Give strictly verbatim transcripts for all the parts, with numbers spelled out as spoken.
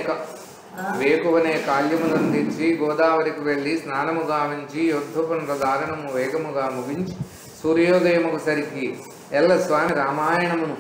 వేకువనే కాళ్యములందించి గోదావరికి వెళ్ళి స్నానము గావించి యుద్ధపునర దారణము వేగముగా ముగించి సూర్యోదయముకు సరికి ఎల్ల స్వామి రామాయణమును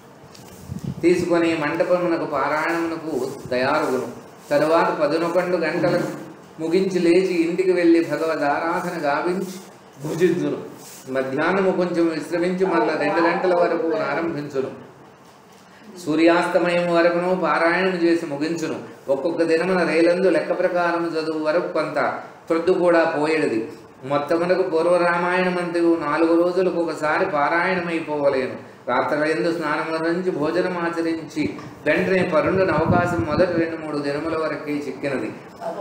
తీసుకొని మండపమునకు పారాయణమునకు తయారుగును. తరువాత పదనొకండు గంటలకు ముగించి లేచి ఇంటికి వెళ్ళి భగవద్ ఆరాధన గావించి భుజిద్దును. మధ్యాహ్నము కొంచెం విశ్రమించి మళ్ళా రెండు గంటల వరకు ఆరంభించును. సూర్యాస్తమయం వరకును పారాయణం చేసి ముగించును. ఒక్కొక్క దినమున రైలందు లెక్క ప్రకారం చదువు వరకు కొంత త్రొద్దు కూడా పోయేది. మొత్తమునకు పూర్వరామాయణమంతయు నాలుగు రోజులకు ఒకసారి పారాయణమైపోవలేను. రాత్రయందు స్నానముల నుంచి భోజనం ఆచరించి వెంటనే పరుండున అవకాశం మొదటి రెండు మూడు దినముల వరకే చిక్కినది.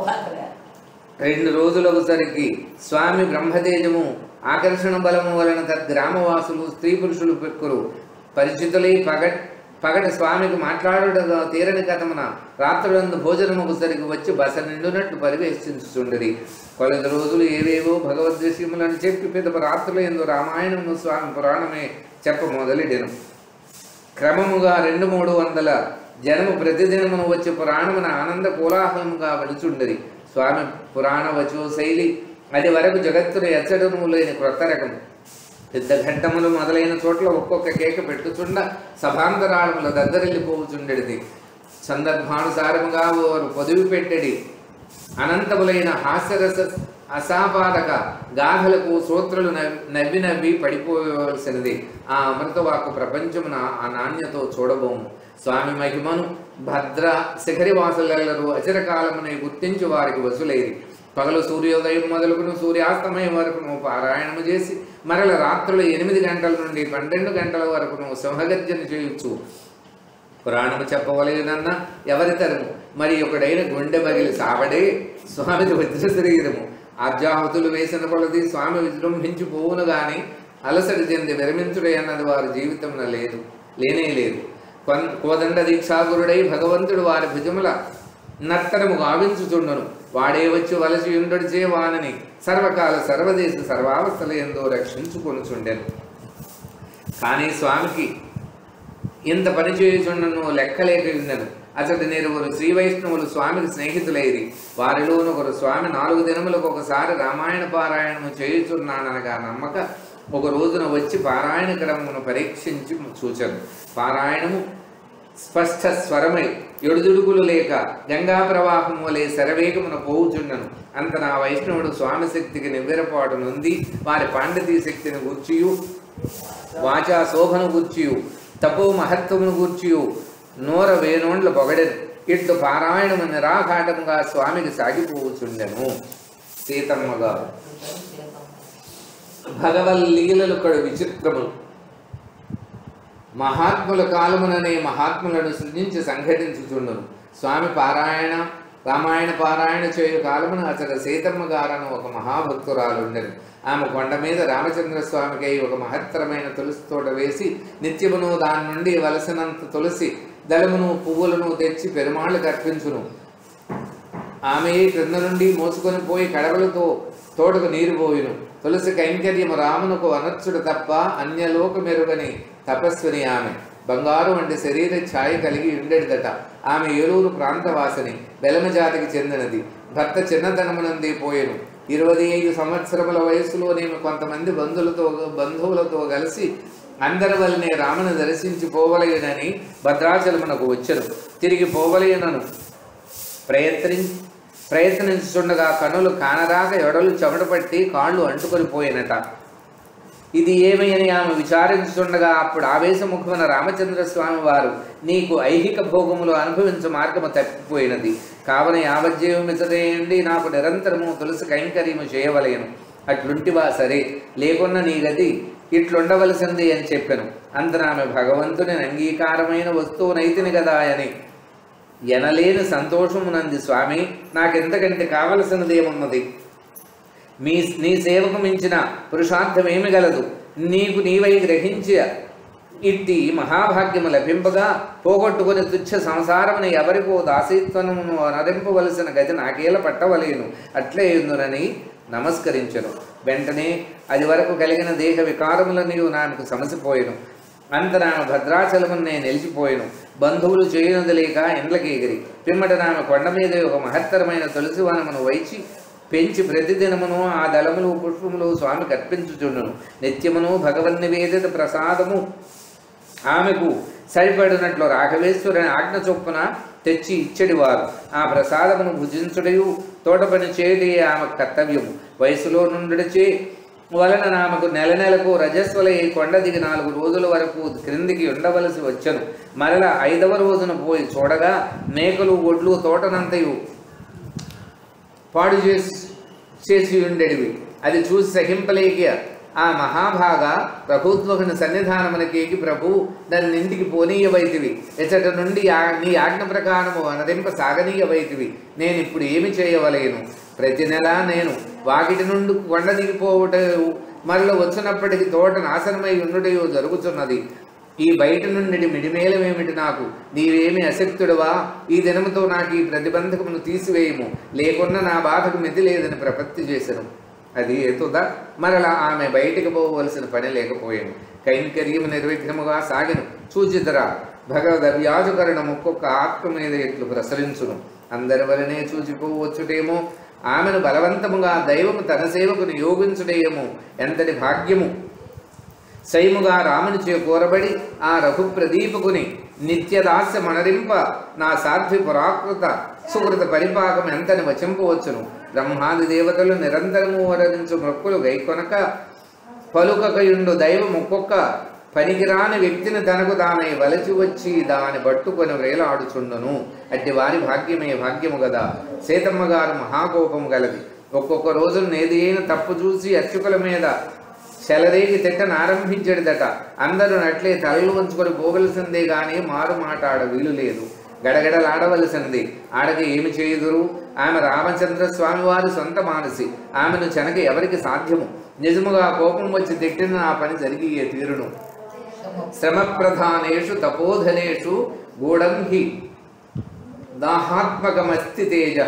రెండు రోజులకు సరికి స్వామి బ్రహ్మతేజము ఆకర్షణ బలము వలన తద్గ్రామవాసులు స్త్రీ పురుషులు పెక్కురు పరిచితులై పగట్ పగటి స్వామికి మాట్లాడుటగా తీరని కథమున రాత్రులందు భోజనముకు సరికి వచ్చి బస నిండునట్టు పరివేశించుచుండరి. కొలది రోజులు ఏవేవో భగవద్విషయములను చెప్పి పిదప రాత్రుల యందు రామాయణము స్వామి పురాణమే చెప్ప మొదలెడెను. క్రమముగా రెండు మూడు వందల జనము ప్రతిదినమును వచ్చి పురాణమున ఆనంద కోలాహలముగా వెలుచుండరి. స్వామి పురాణ వచో శైలి అది వరకు జగత్తును ఎచ్చడము లేని క్రొత్త రకము. పెద్ద ఘట్టములు మొదలైన చోట్ల ఒక్కొక్క కేక పెట్టుచుండ సభాంతరాళముల దద్దరిల్లిపోవుచుండెడిది. సందర్భానుసారముగా వారు పొదివి పెట్టెడి అనంతములైన హాస్యరస అసాపాదక గాథలకు శ్రోత్రులు నవ్వి నవ్వి పడిపోవలసినది. ఆ అమృతవాకు ప్రపంచమున ఆ నాణ్యతో చూడబోము. స్వామి మహిమను భద్ర శిఖరివాసులెల్లరూ అచిరకాలమునే గుర్తించి వారికి వసులేరి. పగలు సూర్యోదయం మొదలుకును సూర్యాస్తమయం వరకును పారాయణము చేసి మరల రాత్రులు ఎనిమిది గంటల నుండి పన్నెండు గంటల వరకును సింహగర్జన చేయొచ్చు. పురాణము చెప్పవలేనన్న ఎవరి తరము మరి ఒకడైన గుండె బగిలి సావడే స్వామిది వజ్ర శరీరము. ఆర్జాహతులు వేసిన కొలది స్వామి విజృంభించి పోవును గాని అలసడి చెంది విరమించుడే అన్నది వారి జీవితంలో లేదు లేనే లేదు. కొన్ కోదండ దీక్షాగురుడై భగవంతుడు వారి భుజముల నర్తనము గావించుచుండును. వాడే వచ్చి వలసి ఉండడిచే వానని సర్వకాల సర్వదేశ సర్వావస్థల ఎందో రక్షించుకొనుచుండెను. కానీ స్వామికి ఇంత పని చేయుచుండను లెక్కలేక ఉండెను. అతడి నిరువురు శ్రీ వైష్ణవులు స్వామికి స్నేహితులైరి. వారిలోను ఒకరు స్వామి నాలుగు దినములకు ఒకసారి రామాయణ పారాయణము చేయుచున్నాననగా నమ్మక ఒక రోజున వచ్చి పారాయణ క్రమమును పరీక్షించి చూచను. పారాయణము స్పష్ట స్వరమై ఎడుదుడుకులు లేక గంగా ప్రవాహం వలె శరవేగమున పోవుచుండను. అంత నా వైష్ణవుడు స్వామి శక్తికి నివ్వెరపాటు నొంది వారి పాండితీ శక్తిని గూర్చియు వాచా శోభను గూర్చియు తపో మహత్వమును గూర్చియు నోర వేణోండ్ల పొగడెను. ఇట్లు పారాయణము నిరాఘాటముగా స్వామికి సాగిపోవుచుండెను. సీతమ్మ గారు భగవల్లీలలు కడు విచిత్రములు. మహాత్ముల కాలముననే మహాత్ములను సృజించి సంఘటించుచుండును. స్వామి పారాయణ రామాయణ పారాయణ చేయు కాలమున అతడు సీతమ్మ గారను ఒక మహాభక్తురాలు ఉండెను. ఆమె కొండ మీద రామచంద్ర స్వామికై ఒక మహత్తరమైన తులసి తోట వేసి నిత్యమును దాని నుండి వలసినంత తులసి దళమును పువ్వులను తెచ్చి పెరుమాళ్ళకు అర్పించును. ఆమె క్రింద నుండి మోసుకొని పోయి కడవలతో తోటకు నీరు పోయిను. తులసి కైంకర్యము రామునకు అనర్చుడు తప్ప అన్యలోక మెరుగని తపస్విని ఆమె. బంగారు వంటి శరీర ఛాయ కలిగి ఉండేదట. ఆమె ఏలూరు ప్రాంతవాసిని, బెలమ జాతికి చెందినది. భర్త చిన్నతనమునంది పోయెను. ఇరవై ఐదు సంవత్సరముల వయస్సులోనేమి కొంతమంది బంధువులతో బంధువులతో కలిసి అందరి వలనే రామును దర్శించి పోవలయునని భద్రాచలమునకు వచ్చెను. తిరిగి పోవలయునను ప్రయత్ని ప్రయత్నించుండగా కనులు కానరాక ఎడలు చెమట పట్టి కాళ్ళు అంటుకొని పోయినట. ఇది ఏమని ఆమె విచారించుండగా అప్పుడు ఆవేశముఖమైన రామచంద్ర స్వామి వారు, నీకు ఐహిక భోగములు అనుభవించు మార్గము తప్పిపోయినది కావున యావజ్జీవమితదేయండి నాకు నిరంతరము తులసి కైంకర్యము చేయవలేను. అట్లుంటివా సరే, లేకున్న నీ గది ఇట్లుండవలసింది అని చెప్పాను. అంతన ఆమె భగవంతుని అంగీకారమైన వస్తువునైతిని కదా అని ఎనలేని సంతోషమునంది. స్వామి, నాకెంతకంటే కావలసినదేమున్నది? మీ నీ సేవకు మించిన పురుషార్థమేమి గలదు? నీకు నీవై గ్రహించి ఇట్టి మహాభాగ్యము లభింపగా పోగొట్టుకుని తుచ్చ సంసారముని ఎవరికో దాసీత్వమును నరింపవలసిన గది నాకేల పట్టవలేను. అట్లే ఎందునని నమస్కరించను. వెంటనే అది వరకు కలిగిన దేహ వికారములనియు నాకు సమసిపోయెను. అంతనామ భద్రాచలమున్నే నిలిచిపోయెను. బంధువులు చేయనదిలేక ఇండ్లకి ఎగిరి పిమ్మట నామ కొండ మీద ఒక మహత్తరమైన తులసి వనమును వైచి పెంచి ప్రతిదినమును ఆ దళములు పుష్పములు స్వామికి అర్పించుచుండును. నిత్యమును భగవన్నివేదిత ప్రసాదము ఆమెకు సరిపడినట్లు రాఘవేశ్వరుని ఆజ్ఞ చొప్పున తెచ్చి ఇచ్చడివారు. ఆ ప్రసాదమును భుజించుటయు తోట పని చేయటయే ఆమె కర్తవ్యము. వయసులో నుండిచే వలన ఆమెకు నెల నెలకు రజస్వల ఈ కొండ దిగి నాలుగు రోజుల వరకు క్రిందికి ఉండవలసి వచ్చను. మరల ఐదవ రోజున పోయి చూడగా మేకలు ఒడ్లు తోటనంతయు పాడు చేసి చేసి ఉండేవి. అది చూసి సహింపలేక ఆ మహాభాగ ప్రభుత్వకుని సన్నిధానమునకేకి ప్రభు నన్ను ఇంటికి పోనీయవైతివి, ఎచ్చట నుండి నీ ఆజ్ఞ ప్రకారము అనరింప సాగనీయవైతివి. నేను ఇప్పుడు ఏమి చేయవలేను? ప్రతి నెల నేను వాకిటి నుండి కొండ దిగిపోవుట మరల వచ్చినప్పటికీ తోట నాశనమై ఉండుటయో జరుగుతున్నది. ఈ బయట నుండి మిడిమేలమేమిటి నాకు? నీవేమి అశక్తుడవా? ఈ దినముతో నాకు ఈ ప్రతిబంధకమును తీసివేయము, లేకున్నా నా బాధకు మితి లేదని ప్రపత్తి చేశాను. అది ఏతుదా మరలా ఆమె బయటికి పోవలసిన పని లేకపోయాను. కైంకర్యము నిర్విఘ్నముగా సాగిను. చూచితరా భగవద్ వ్యాజకరణం ఒక్కొక్క ఆత్మ మీద ఎట్లు ప్రసరించును. అందరి వలనే చూచిపోవచ్చుటేమో, ఆమెను బలవంతముగా దైవము తన సేవకు నియోగించుటేమో ఎంతటి భాగ్యము! సైముగా రాముని చే కోరబడి ఆ రఘుప్రదీపకుని నిత్యదాస్య మనరింప నా సాధ్వి పురాకృత సుకృత పరిపాకం ఎంతని వచింపవచ్చును. బ్రహ్మాది దేవతలు నిరంతరము వరించు మొక్కులు గైకొనక పలుకకయుండు దైవం ఒక్కొక్క పనికిరాని వ్యక్తిని తనకు తానై వలచి వచ్చి దాని పట్టుకొని వేలాడుచుండును. అట్టి వారి భాగ్యమే భాగ్యము గదా. సీతమ్మ గారు మహాకోపము గలది. ఒక్కొక్క రోజు నేది అయిన తప్పు చూసి అర్చకుల మీద చెలరేగి తిట్టను ఆరంభించడిదట. అందరూ నట్లే తలలు వంచుకొని పోవలసిందే గాని మారు మాట్లాడ వీలు లేదు. గడగడలాడవలసింది. ఆడకి ఏమి చేయుదురు? ఆమె రామచంద్ర స్వామి వారి సొంత మానసి. ఆమెను చెనక ఎవరికి సాధ్యము? నిజముగా కోపం వచ్చి తిట్టిన ఆ పని జరిగి తీరును. శ్రమ ప్రధానేషు తపోధనేషు గూఢం హి దాహాత్మకమస్తి తేజ.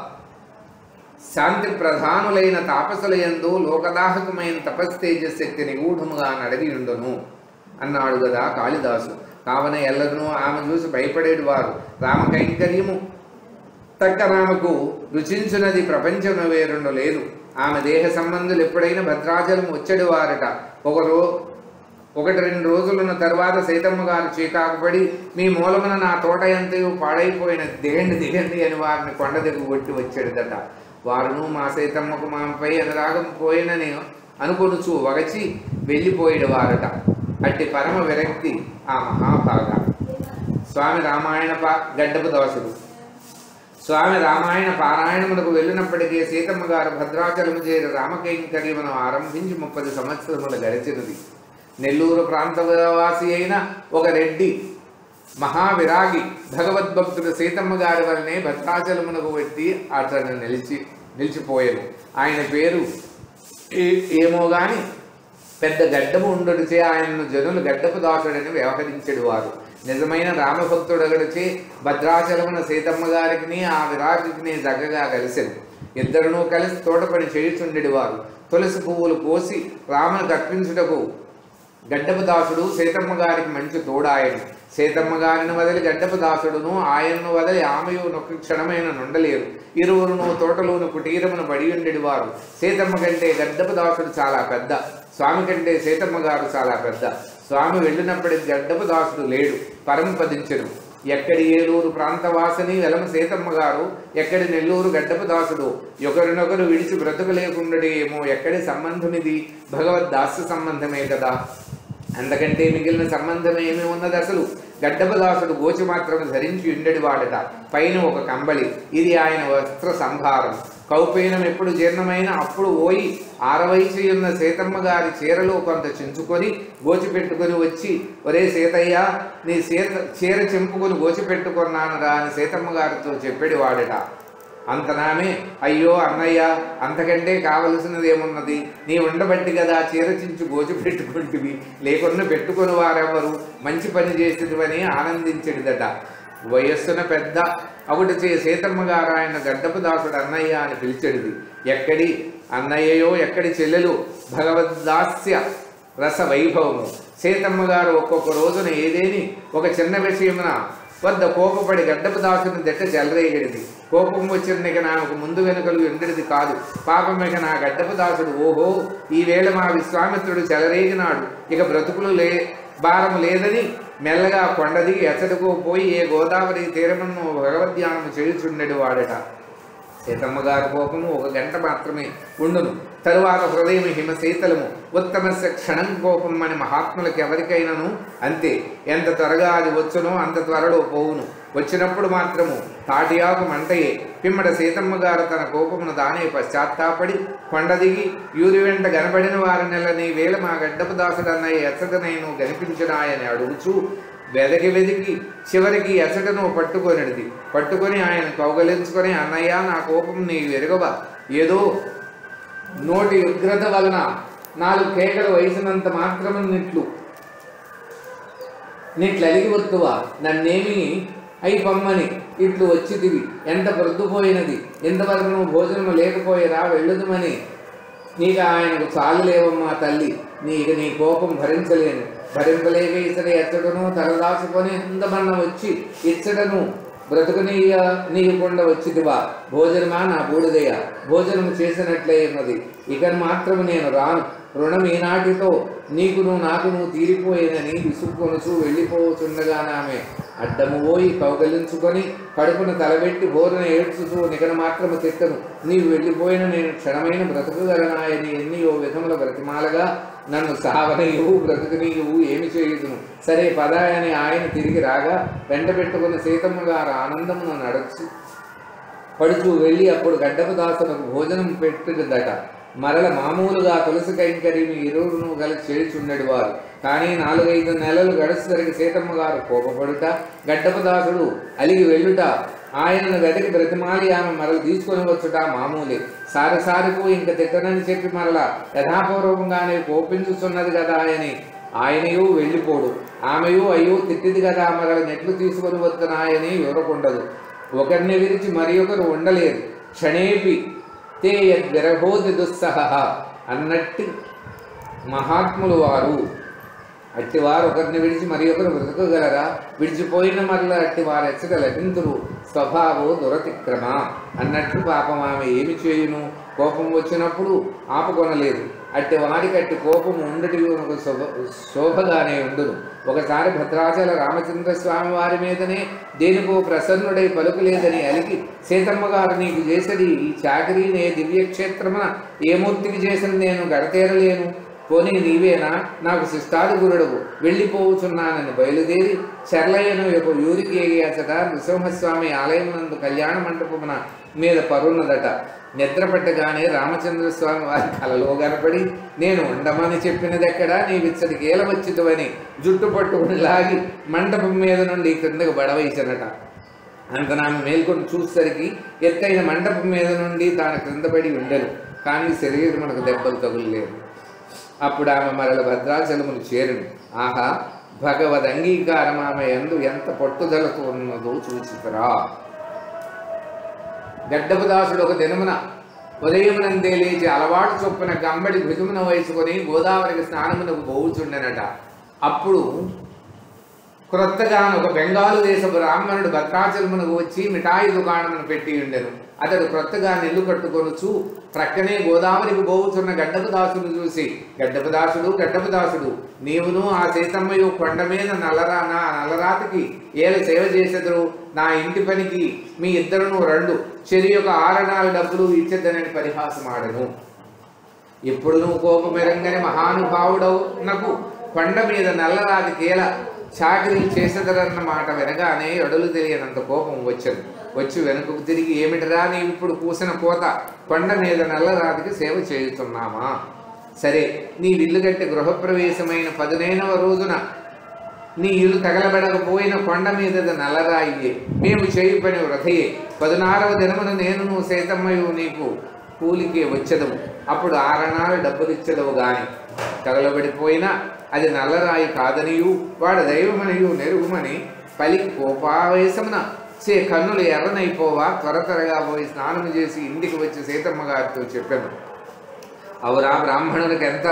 శాంతి ప్రధానులైన తాపసుల యందు లోకదాహకమైన తపస్తేజశక్తి నిగూఢముగా నడగియుండును అన్నాడు కదా కాళిదాసు. కావున ఎల్లరూ ఆమె చూసి భయపడేటి వారు. రామ కైంకర్యము తక్క రామకు రుచించున్నది ప్రపంచము వేరుండు లేదు. ఆమె దేహ సంబంధులు ఎప్పుడైనా భద్రాచలం వచ్చేడు వారట. ఒకరో ఒకటి రెండు రోజులున్న తర్వాత సీతమ్మ గారు చీకాకుపడి మీ మూలమున నా తోట ఎంతయో పాడైపోయిన దిగండి దిగండి అని వారిని కొండ దిగు కొట్టి వచ్చేదట. వారును మా సీతమ్మకు మాపై అనురాగం పోయినని అనుకొనుచు వగచి వెళ్ళిపోయేడు వారట. అట్టి పరమ విరక్తి ఆ మహాభాగ. స్వామి రామాయణ పా గడ్డపు దోషుడు. స్వామి రామాయణ పారాయణమునకు వెళ్ళినప్పటికీ సీతమ్మ గారు భద్రాచలము చేరి రామకైంకర్యమును ఆరంభించి ముప్పది సంవత్సరములు గడిచినది. నెల్లూరు ప్రాంతవాసి అయిన ఒక రెడ్డి మహావిరాగి భగవద్భక్తుడు సీతమ్మ గారి వల్లనే భద్రాచలమునకు పెట్టి అతను నిలిచి నిలిచిపోయాను. ఆయన పేరు ఏమో గాని పెద్ద గడ్డము ఉండుడిచే ఆయనను జనులు గడ్డపు దాసుడని వ్యవహరించెడు వారు. నిజమైన రామభక్తుడగడిచే భద్రాచలమున సీతమ్మ గారికి ఆ విరాగిని దగ్గరగా కలిసెను. ఇద్దరును కలిసి తోటపని చేయుచుండెడు వారు. తులసి పువ్వులు కోసి రామును కర్పించుటకు గడ్డపు దాసుడు సీతమ్మ గారికి మంచి తోడాయను. సీతమ్మ గారిని వదిలి గడ్డపు దాసుడును ఆయన్ను వదిలి ఆమెయు నొక్క క్షణమైన నుండలేరు. ఇరువురును తోటలోని కుటీరమును బడి ఉండేది వారు. సీతమ్మ కంటే గడ్డపు దాసుడు చాలా పెద్ద, స్వామి కంటే సీతమ్మ గారు చాలా పెద్ద. స్వామి వెళ్ళినప్పటికి గడ్డపు దాసుడు లేడు, పరంపదించెను. ఎక్కడి ఏలూరు ప్రాంతవాసిని వెలమ సీతమ్మ గారు, ఎక్కడి నెల్లూరు గడ్డపు దాసుడు ఒకరినొకరు విడిచి బ్రతుకులేకుండడే ఏమో. ఎక్కడి సంబంధమిది? భగవద్ దాస్య సంబంధమే కదా. అంతకంటే మిగిలిన సంబంధం ఏమి ఉన్నది అసలు? గడ్డపు దాసుడు గోచి మాత్రం ధరించి ఉండేది వాడట. పైన ఒక కంబళి. ఇది ఆయన వస్త్ర సంభారం. కౌపీనం ఎప్పుడు జీర్ణమైన అప్పుడు ఓయి ఆరవైసి ఉన్న సీతమ్మ గారి చీరలో కొంత చించుకొని గోచి పెట్టుకొని వచ్చి, ఒరే సీతయ్య, నీ సీత చీర చింపుకొని గోచి పెట్టుకున్నాను రా అని సీతమ్మ గారితో చెప్పేది వాడట. అంతనామే, అయ్యో అన్నయ్య, అంతకంటే కావలసినది ఏమున్నది? నీ ఉండబట్టి కదా చీర చించు గోచి పెట్టుకుంటువి, లేకున్నా పెట్టుకుని వారెవరు? మంచి పని చేసేదివని ఆనందించేదట. వయస్సున పెద్ద ఒకటి చే సీతమ్మ గారు ఆయన గడ్డపు దాసుడు అన్నయ్య అని పిలిచెడిది. ఎక్కడి అన్నయ్యయో ఎక్కడి చెల్లెలు? భగవద్దాస్య రస వైభవము సీతమ్మ గారు ఒక్కొక్క రోజున ఏదేని ఒక చిన్న విషయమున వద్ద కోపపడి గడ్డపు దాసుని దెట్ట చెలరేగడిది. కోపం వచ్చిన ఇక నాకు ముందు వెనుకలు ఎండిది కాదు. పాపం ఇక నా గడ్డపు దాసుడు ఓహో ఈవేళ మా విశ్వామిత్రుడు చెలరేగినాడు, ఇక బ్రతుకులు లే భారము లేదని మెల్లగా కొండది ఎచ్చటకు పోయి ఏ గోదావరి తీరమును భగవద్ధ్యానము చేయుచుండెడు వాడట. సీతమ్మ గారి కోపము ఒక గంట మాత్రమే ఉండును, తరువాత హృదయం హిమశీతలము. ఉత్తమస్య క్షణం కోపం అని మహాత్ములకు ఎవరికైనాను అంతే. ఎంత త్వరగా అది వచ్చునో అంత త్వరలో పోవును. వచ్చినప్పుడు మాత్రము తాటియాకు మంటయే. పిమ్మట సీతమ్మ గారు తన కోపమును దానే పశ్చాత్తాపడి కొండ దిగి యూరి వెంట గనబడిన వారి నెలని వేళ మా గడ్డపు దాసుడన్నయ్య ఎచ్చట నేను గనిపించినాయని అడుగుచూ వెదకి వెదికి చివరికి ఎచ్చటను పట్టుకొనిది. పట్టుకొని ఆయన కౌగలించుకొని అన్నయ్య నా కోపం నీ వెరగవా, ఏదో నోటి ఉగ్రత వలన నాలుగు కేకలు వయసినంత మాత్రము నిట్లు నిట్లు అలిగి వద్దువా, నన్నేమి అయి పమ్మని ఇట్లు వచ్చిదివి, ఎంత ప్రొద్దుపోయినది, ఇంతవరకు నువ్వు భోజనము లేకపోయిరా వెళ్ళుదుమని. నీకు ఆయనకు చాలు లేవమ్మా తల్లి, నీకు నీ కోపం భరించలేను. భరింపలేక ఇతడు ఎచ్చడను తలదాచుకొని ఇంతమన్న వచ్చి ఇచ్చడను బ్రతుకునీయ నీయకుండా వచ్చిదివా. భోజనమా నా బూడిదయ్య, భోజనము చేసినట్లే ఉన్నది, ఇక మాత్రము నేను రాను. రుణం ఈనాటితో నీకును నాకును తీరిపోయినని విసుక్కొనుచు వెళ్ళిపోచుండగా ఆమె అడ్డము పోయి కౌగలించుకొని కడుపును తలబెట్టి బోరున ఏడ్చుతూ నికన మాత్రము తిట్టను. నీవు వెళ్ళిపోయిన నేను క్షణమైన బ్రతుకుగలనాయని ఎన్నియో విధముల బ్రతిమాలగా నన్ను సావనీయువు బ్రతుకునీయువు ఏమి చేయుదును. సరే పద అని ఆయన తిరిగి రాగా వెంట పెట్టుకున్న సీతమ్మ గారు ఆనందమును నడచి పడుచు వెళ్ళి అప్పుడు గడ్డపు దాసులకు భోజనం పెట్టుదట. మరల మామూలుగా తులసి కైంకర్యమి ఇరువురును కలిసి చేయుచుండెడు వారు. కానీ నాలుగైదు నెలలు గడుచుసరికి సీతమ్మ గారు కోపపడుట, గడ్డపు దాసుడు అలిగి వెళ్ళుట, ఆయనను వెతకి బ్రతిమాలి ఆమె మరల తీసుకొని వచ్చుట మామూలే. సారిసారికు ఇంక తిట్టనని చెప్పి మరల యథాపూర్వకంగానే కోపించుచున్నది కదా అని ఆయనయు వెళ్ళిపోడు. ఆమెయు అయ్యో తిట్టిది కదా మరల నెట్లు తీసుకొని వస్తున్నాయని వివరకుండదు. ఒకరిని విరిచి మరి ఒకరు ఉండలేరు. క్షణేపి తే యద్విరహోది దుస్సహ అన్నట్టు మహాత్ములు వారు. అట్టివారు ఒకరిని విడిచి మరి ఒకరు బ్రతకగలరా? విడిచిపోయిన మరల అట్టి వారు ఎచ్చట లభింతురు. స్వభావో దురతిక్రమ అన్నట్లు పాపం ఆమె ఏమి చేయును? కోపం వచ్చినప్పుడు ఆపుకొనలేదు. అట్టి వారికి అట్టి కోపము ఉండటి శోభ శోభగానే ఉండును. ఒకసారి భద్రాచల రామచంద్ర స్వామి వారి మీదనే దేనికో ప్రసన్నుడై పలుకులేదని అలికి సీతమ్మ గారు నీకు చేసేది ఈ చాకరీనే దివ్యక్షేత్రమున ఏ మూర్తికి చేసిన నేను గడతేరలేను, పోనీ నీవేనా నాకు శిష్టాది గురుడవు, వెళ్ళిపోవుచున్నానని బయలుదేరి చర్లయ్యను యొక్క యూరికి అచట నృసింహస్వామి ఆలయమునందు కళ్యాణ మంటపమున మీద పరున్నదట. నిద్రపట్టగానే రామచంద్రస్వామి వారి కలలో కనపడి నేను ఉండమని చెప్పినది ఎక్కడా, నీ విచ్చడి గేల వచ్చితువని జుట్టు పట్టుకుని లాగి మంటపం మీద నుండి క్రిందకు బడవేసినట. అంత నామె మేల్కొని చూసేసరికి ఎత్తైన మంటపం మీద నుండి తాను క్రిందపడి ఉండెను, కానీ శరీరం మనకు దెబ్బలు తగులలేదు. అప్పుడు ఆమె మరల భద్రాచలమును చేరును. ఆహా భగవద్ అంగీకారం ఆమె యందు ఎంత పట్టుదలతో ఉన్నదో చూచితరా. గడ్డపు దాసుడు ఒక దినమున ఉదయమునందే లేచి అలవాటు చొప్పున గంబడి భుజమున వేసుకొని గోదావరికి స్నానమునకు పోవుచుండెనట. అప్పుడు క్రొత్తగా ఒక బెంగాలు దేశపు బ్రాహ్మణుడు భద్రాచలమునకు వచ్చి మిఠాయి దుకాణమును పెట్టి ఉండెను. అతడు క్రొత్తగా నిల్లు కట్టుకొనుచు ప్రక్కనే గోదావరికి పోవుచున్న గడ్డపు దాసుడు చూసి, గడ్డపు దాసుడు గడ్డపు దాసుడు నీవును ఆ సీతమ్మయు కొండ మీద నల్లరా నా నల్లరాతికి ఏల సేవ చేసెదరు, నా ఇంటి పనికి మీ ఇద్దరును రెండు చెరి యొక్క ఆరణాల డబ్బులు ఇచ్చేద్దనని పరిహాసమాడను. ఇప్పుడు నువ్వు కోపమెరంగని మహానుభావుడవు నాకు కొండ మీద నల్లరాతి కేల చాకరీ చేసేదరన్న మాట వినగానే ఎడలు తెలియనంత కోపం వచ్చను. వచ్చి వెనుకకు తిరిగి ఏమిటరా నీవు ఇప్పుడు కూసిన కోత, కొండ మీద నల్లరాతికి సేవ చేయుతున్నామా? సరే నీ ఇల్లు కట్టి గృహప్రవేశమైన పదునైనవ రోజున నీ ఇల్లు తగలబెడకపోయిన కొండ మీద నల్లరాయియే, మేము చేయి పని వృధయే. పదునారవ దినమున నేను నువ్వు సీతమ్మయు నీకు కూలికి వచ్చదము, అప్పుడు ఆరణాలు డబ్బులిచ్చదవు గాని తగలబడిపోయినా అది నల్లరాయి కాదనియు వాడు దైవమనియు నెరుగుమని పలికి కోపావేశమున చే కన్నులు ఎర్రనైపోవా, త్వర త్వరగా పోయి స్నానం చేసి ఇంటికి వచ్చి సీతమ్మ గారితో చెప్పాను. అవురా బ్రాహ్మణునికి ఎంత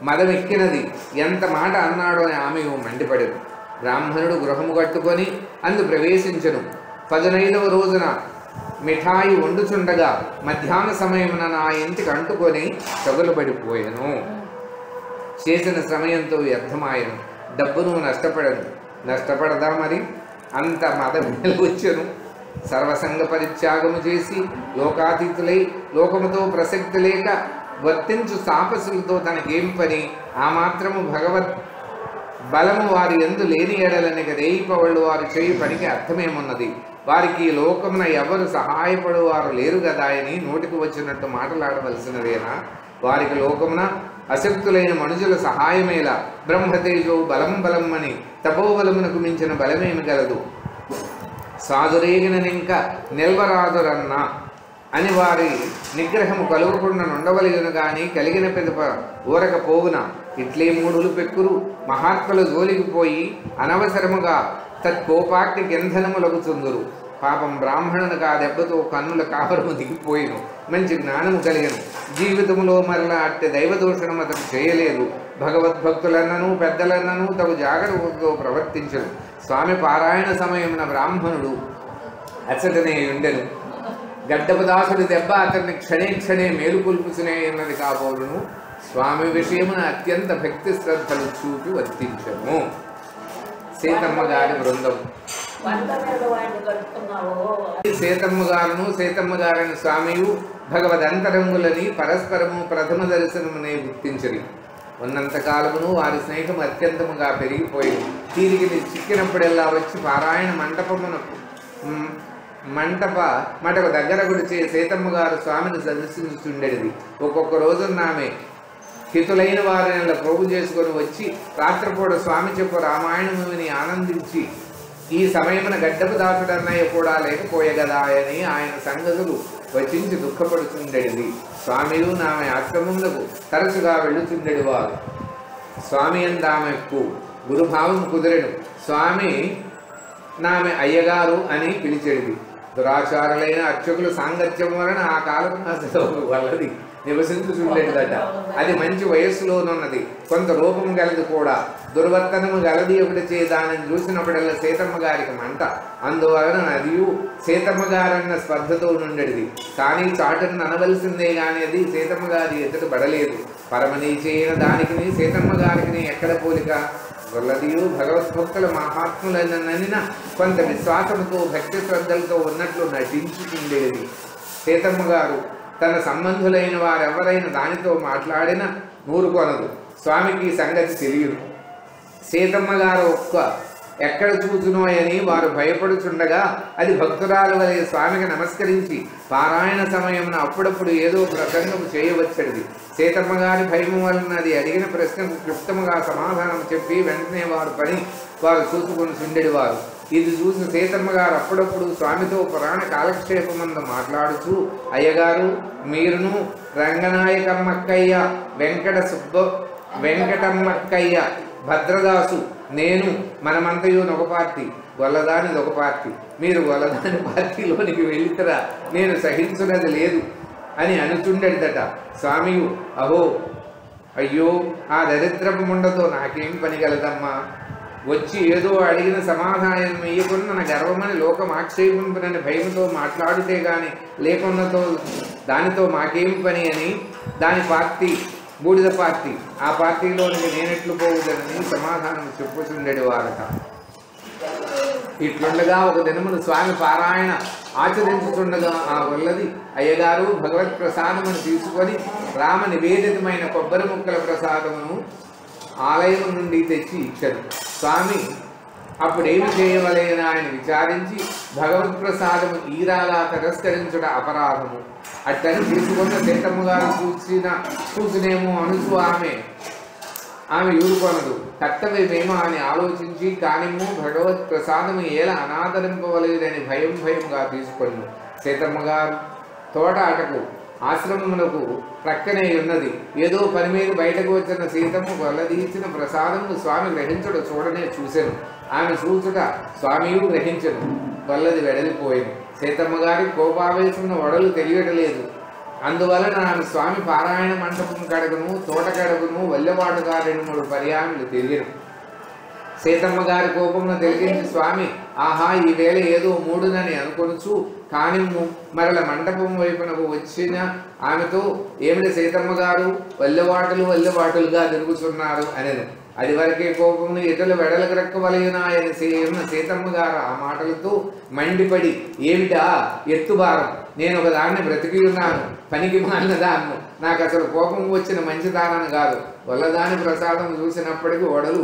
మదమెక్కినది, ఎంత మాట అన్నాడో అని ఆమె మండిపడెను. బ్రాహ్మణుడు గృహము కట్టుకొని అందు ప్రవేశించెను. పదునైదవ రోజున మిఠాయి వండుచుండగా మధ్యాహ్న సమయమున నా ఇంటికి అంటుకొని తగులుబడిపోయాను. చేసిన శ్రమయంతో వ్యర్థమాయను, డబ్బును నష్టపడను. నష్టపడదా మరి? అంత మదమేలు వచ్చెను. సర్వసంగ పరిత్యాగము చేసి లోకాతీతులై లోకముతో ప్రసక్తి లేక వర్తించు తాపసులతో తనకేం పని? ఆ మాత్రము భగవత్ బలము వారి ఎందు లేని ఎడలనిక రేయిపవళ్ళు వారు చేయి పనికి అర్థమేమున్నది? వారికి ఈ లోకమున ఎవరు సహాయపడు వారు లేరు కదా అని నోటికి వచ్చినట్టు మాటలాడవలసినదేనా? వారికి లోకమున అశక్తులైన మనుషుల సహాయమేలా? బ్రహ్మతేజో బలం బలం అని తపోబలమునకు మించిన బలమేమి గలదు? సాధురేగిననింక నిల్వరాదురన్న అని వారి నిగ్రహము కలుగకుండా నుండవలయును గాని కలిగిన పెదప ఊరక పోవున. ఇట్లే మూడులు పెక్కురు మహాత్ముల జోలికి పోయి అనవసరముగా తత్కోపాగ్ని గంధనములకు చుందురు. పాపం బ్రాహ్మణునికి ఆ దెబ్బతో కన్నుల కావరము దిగిపోయిను. మంచి జ్ఞానము కలిగను. జీవితములో మరలా అట్టి దైవదూషణం అతను చేయలేదు. భగవద్భక్తులన్నను పెద్దలన్నను తగు జాగ్రత్తతో ప్రవర్తించను. స్వామి పారాయణ సమయమున బ్రాహ్మణుడు అచ్చటనే ఉండెను. గడ్డపదాసుడి దెబ్బ అతన్ని క్షణే క్షణే మేలుకొల్పుచునే అన్నది కాబోలును. స్వామి విషయమున అత్యంత భక్తి శ్రద్ధలు చూపి వర్తించను. సీతమ్మ గారి బృందం. సీతమ్మ గారును సీతమ్మ గారిని స్వామియు భగవదంతరంగులని పరస్పరము ప్రథమ దర్శనమునే గుర్తించరు. ఉన్నంతకాలమును వారి స్నేహం అత్యంతముగా పెరిగిపోయింది. తీరికి చిక్కినప్పుడెల్లా వచ్చి పారాయణ మంటపమునకు మంటప మటకు దగ్గర గుడిచే సీతమ్మ గారు స్వామిని దర్శించుండేది. ఒక్కొక్క రోజున ఆమె హితులైన వారిని ప్రోగు చేసుకొని వచ్చి రాత్రిపూట స్వామి చెప్పు రామాయణముని ఆనందించి ఈ సమయమున గడ్డపు దాసుడన్నయ్య కూడా లేకపోయేగదా అని ఆయన సంగతులు వచించి దుఃఖపడుతుండేది. స్వామిలు నామె ఆశ్రమములకు తరచుగా వెళ్ళుతుండేది వారు. స్వామి అందామెకు గురుభావం కుదిరెను. స్వామి నామె అయ్యగారు అని పిలిచేది. దురాచారులైన అర్చకులు సాంగత్యం వలన ఆ కాలం వల్లది నివసించుచుండేదట. అది మంచి వయస్సులోనున్నది, కొంత రూపం గలది కూడా. దుర్వర్తనము గలది ఒకటి చే దానిని చూసినప్పుడల్లా సీతమ్మ గారికి మంట. అందువలన నదియు సీతమ్మ గారన్న స్పర్ధతో నుండేది. కానీ చాటును అనవలసిందే కానీ అది సీతమ్మ గారి ఎదుట పడలేదు. పరమనీచైన దానికి సీతమ్మ గారికి ఎక్కడ పోలిక? వల్లదియు భగవద్భక్తుల మహాత్ములననిన కొంత విశ్వాసముతో భక్తి శ్రద్ధలతో ఉన్నట్లు నటించుకుండేది. సీతమ్మ గారు తన సంబంధులైన వారెవరైనా దానితో మాట్లాడినా నూరుకొనదు. స్వామికి సంగతి తెలియదు. సీతమ్మ గారు ఒక్క ఎక్కడ చూచునో అని వారు భయపడుచుండగా అది భక్తురాలు వలె స్వామికి నమస్కరించి పారాయణ సమయమున అప్పుడప్పుడు ఏదో ప్రసంగం చేయవచ్చడిది. సీతమ్మ గారి భయము వలన అది అడిగిన ప్రశ్నకు క్లుప్తముగా సమాధానం చెప్పి వెంటనే వారు పని వారు చూసుకొని చుండెడివారు. ఇది చూసి సీతమ్మ గారు అప్పుడప్పుడు స్వామితో పురాణ కాలక్షేపమందు మాట్లాడుచూ, అయ్యగారు మీరును రంగనాయకమ్మక్కయ్య, వెంకట సుబ్బ వెంకటమ్మక్కయ్య, భద్రదాసు, నేను మనమంతయు ఒక పార్టీ, గొల్లదానిది ఒక పార్టీ. మీరు గొల్లదాని పార్టీలోనికి వెళితరా నేను సహించున్నది లేదు అని అనుచుండెడట. స్వామియు అహో అయ్యో ఆ దరిద్రపు ముండతో నాకేం పని గలదమ్మా, వచ్చి ఏదో అడిగిన సమాధానం ఇయ్యకున్న నా గర్వమని లోకం ఆక్షేపింపునని భయంతో మాట్లాడితే గాని లేకున్నతో దానితో మాకేం పని అని దాని పార్టీ బూడిద పార్టీ, ఆ పార్టీలోనికి నేనెట్లు పోవుదనని సమాధానం చెప్పుచుండేది వారట. ఇట్లుండగా ఒక దినమును స్వామి పారాయణ ఆచరించుతుండగా ఆ వల్లది అయ్యగారు భగవత్ ప్రసాదమును తీసుకొని రామ నివేదితమైన కొబ్బరి ముక్కల ప్రసాదమును ఆలయం నుండి తెచ్చి ఇచ్చారు. స్వామి అప్పుడేమి చేయవలేని ఆయన విచారించి భగవత్ప్రసాదము ఈరాగా తిరస్కరించుట అపరాధము, అట్టని తీసుకున్న సీతమ్మ గారు చూసిన చూసినేమో అనుసు ఆమె ఆమె యూరుకొనదు. కర్తవ్యమేమో అని ఆలోచించి కానిము భగవత్ ప్రసాదము ఎలా అనాదరింపవలేదని భయం భయంగా తీసుకొను. సీతమ్మ గారు తోట అటకు ఆశ్రమమునకు ప్రక్కనే ఉన్నది. ఏదో పని మీద బయటకు వచ్చిన సీతమ్మ వల్లదీసిన ప్రసాదము స్వామి గ్రహించుట చూడనే చూశాను. ఆమె చూచుట స్వామియు గ్రహించను. వల్లది వెడలిపోయాను. సీతమ్మ గారి కోపావేశమున వడలు తెలియటలేదు. అందువలన ఆమె స్వామి పారాయణ మండపం కడగను, తోట కడగను, వల్లెవాటుగా రెండు మూడు పర్యాములు తిరిగిన. సీతమ్మ గారి కోపమును తెలిగించి స్వామి ఆహా ఈ వేళ ఏదో మూడునని అనుకొనుచు కానిమ్ము మరల మండపం వైపునకు వచ్చిన ఆమెతో ఏమిటి సీతమ్మ గారు వల్లెవాటులు వల్లెవాటులుగా తిరుగుతున్నారు అనెను. అది వరకే కోపమును ఎటుల వెడలకు రెక్కవలయునా అని ఉన్న సీతమ్మ గారు ఆ మాటలతో మండిపడి ఏమిటా ఎత్తుబారం, నేను ఒక దాన్ని బ్రతికి ఉన్నాను, పనికి మాలిన దాన్ని, నాకు అసలు కోపం వచ్చిన మంచిదానని కాదు, వల్లదాని ప్రసాదం చూసినప్పటికీ ఒడలు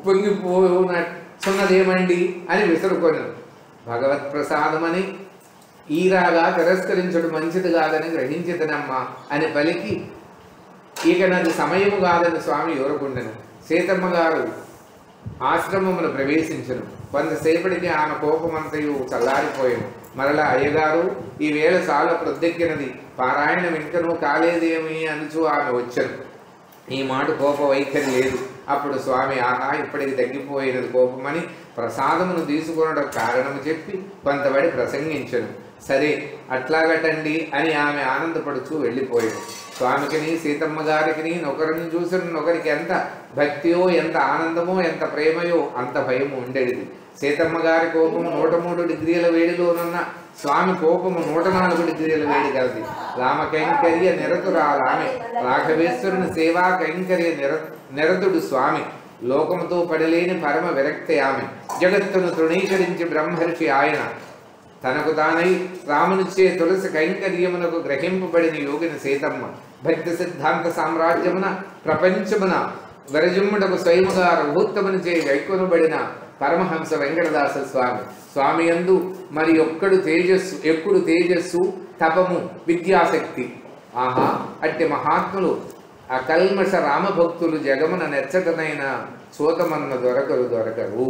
ఉప్పొంగిపోనట్టున్నదేమండి అని విసురుకొనను. భగవత్ ప్రసాదమని ఈరాగా తిరస్కరించడం మంచిది కాదని గ్రహించితనమ్మా అని పలికి ఇక నది సమయము కాదని స్వామి ఊరకుండెను. సీతమ్మ గారు ఆశ్రమమును ప్రవేశించను. కొంతసేపటికి ఆమె కోపమంతయు చల్లారిపోయాను. మరలా అయ్యగారు ఈ వేళ చాలా ప్రొద్దెక్కినది, పారాయణం ఇంకనూ కాలేదేమి అనుచు ఆమె వచ్చను. ఈ మాట కోప వైఖరి లేదు. అప్పుడు స్వామి ఆహా ఇప్పటికి తగ్గిపోయినది కోపమని ప్రసాదమును తీసుకునడం కారణము చెప్పి కొంతబడి ప్రసంగించను. సరే అట్లాగటండి అని ఆమె ఆనందపడుచు వెళ్ళిపోయాడు. స్వామికిని సీతమ్మ గారికి నొకరిని చూసిన నొకరికి ఎంత భక్తియో, ఎంత ఆనందమో, ఎంత ప్రేమయో అంత భయము ఉండేది. సీతమ్మ గారి కోపము నూట మూడు డిగ్రీల వేడిలోనున్న స్వామి కోపము నూట నాలుగు డిగ్రీల వేడి కలది. రామ కైంకర్య నిరతురాలామె, రాఘవేశ్వరుని సేవా కైంకర్య నిర నిరతుడు స్వామి, లోకముతో పడలేని పరమ విరక్తి ఆమె, జగత్తును తృణీకరించి బ్రహ్మర్షి ఆయన, తనకు తానై రామునిచ్చే తులసి కైంకర్యమునకు గ్రహింపబడిన యోగిని సీతమ్మ, భక్తి సిద్ధాంత సామ్రాజ్యమున ప్రపంచమున విరజిమ్ముడకు స్వయముగా రఘుత్తమునిచే గైకొనబడిన పరమహంస వెంకటదాస స్వామి, స్వామి యందు మరి ఒక్కడు తేజస్సు ఎక్కుడు తేజస్సు తపము విద్యాశక్తి. ఆహా అట్టి మహాత్ములు అకల్మష రామభక్తులు జగమున నెచ్చటనైన చోతమన్న దొరకరు దొరకరు.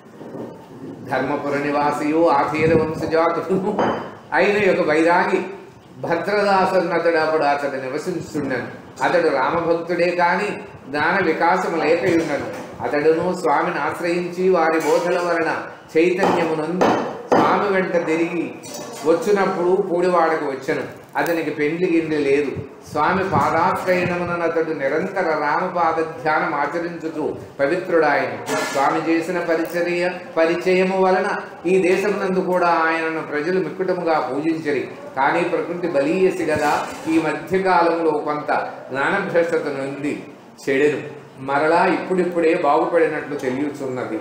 ధర్మపుర నివాసియు ఆధీర వంశజాతుడు అయిన యొక్క వైరాగి భద్రదాసుని అతడు అప్పుడు అతడు నివసించుండను. అతడు రామభక్తుడే కాని జ్ఞాన వికాసము లేకయుండను. అతడును స్వామిని ఆశ్రయించి వారి బోధల వలన చైతన్యమునందు స్వామి వెంట తిరిగి వచ్చినప్పుడు పూడివాడకు వచ్చను. అతనికి పెండ్లి గిన్నె లేదు. స్వామి పాదాశ్రయణమున అతడు నిరంతర రామపాద ధ్యానం ఆచరించుతూ పవిత్రుడాయన. స్వామి చేసిన పరిచర్య పరిచయము వలన ఈ దేశమునందు కూడా ఆయనను ప్రజలు మిక్కుటముగా పూజించరి. కానీ ప్రకృతి బలీయసి గదా ఈ మధ్యకాలంలో కొంత జ్ఞానభ్రష్టత నుండి చెడెను. మరలా ఇప్పుడిప్పుడే బాగుపడినట్లు తెలియచున్నది.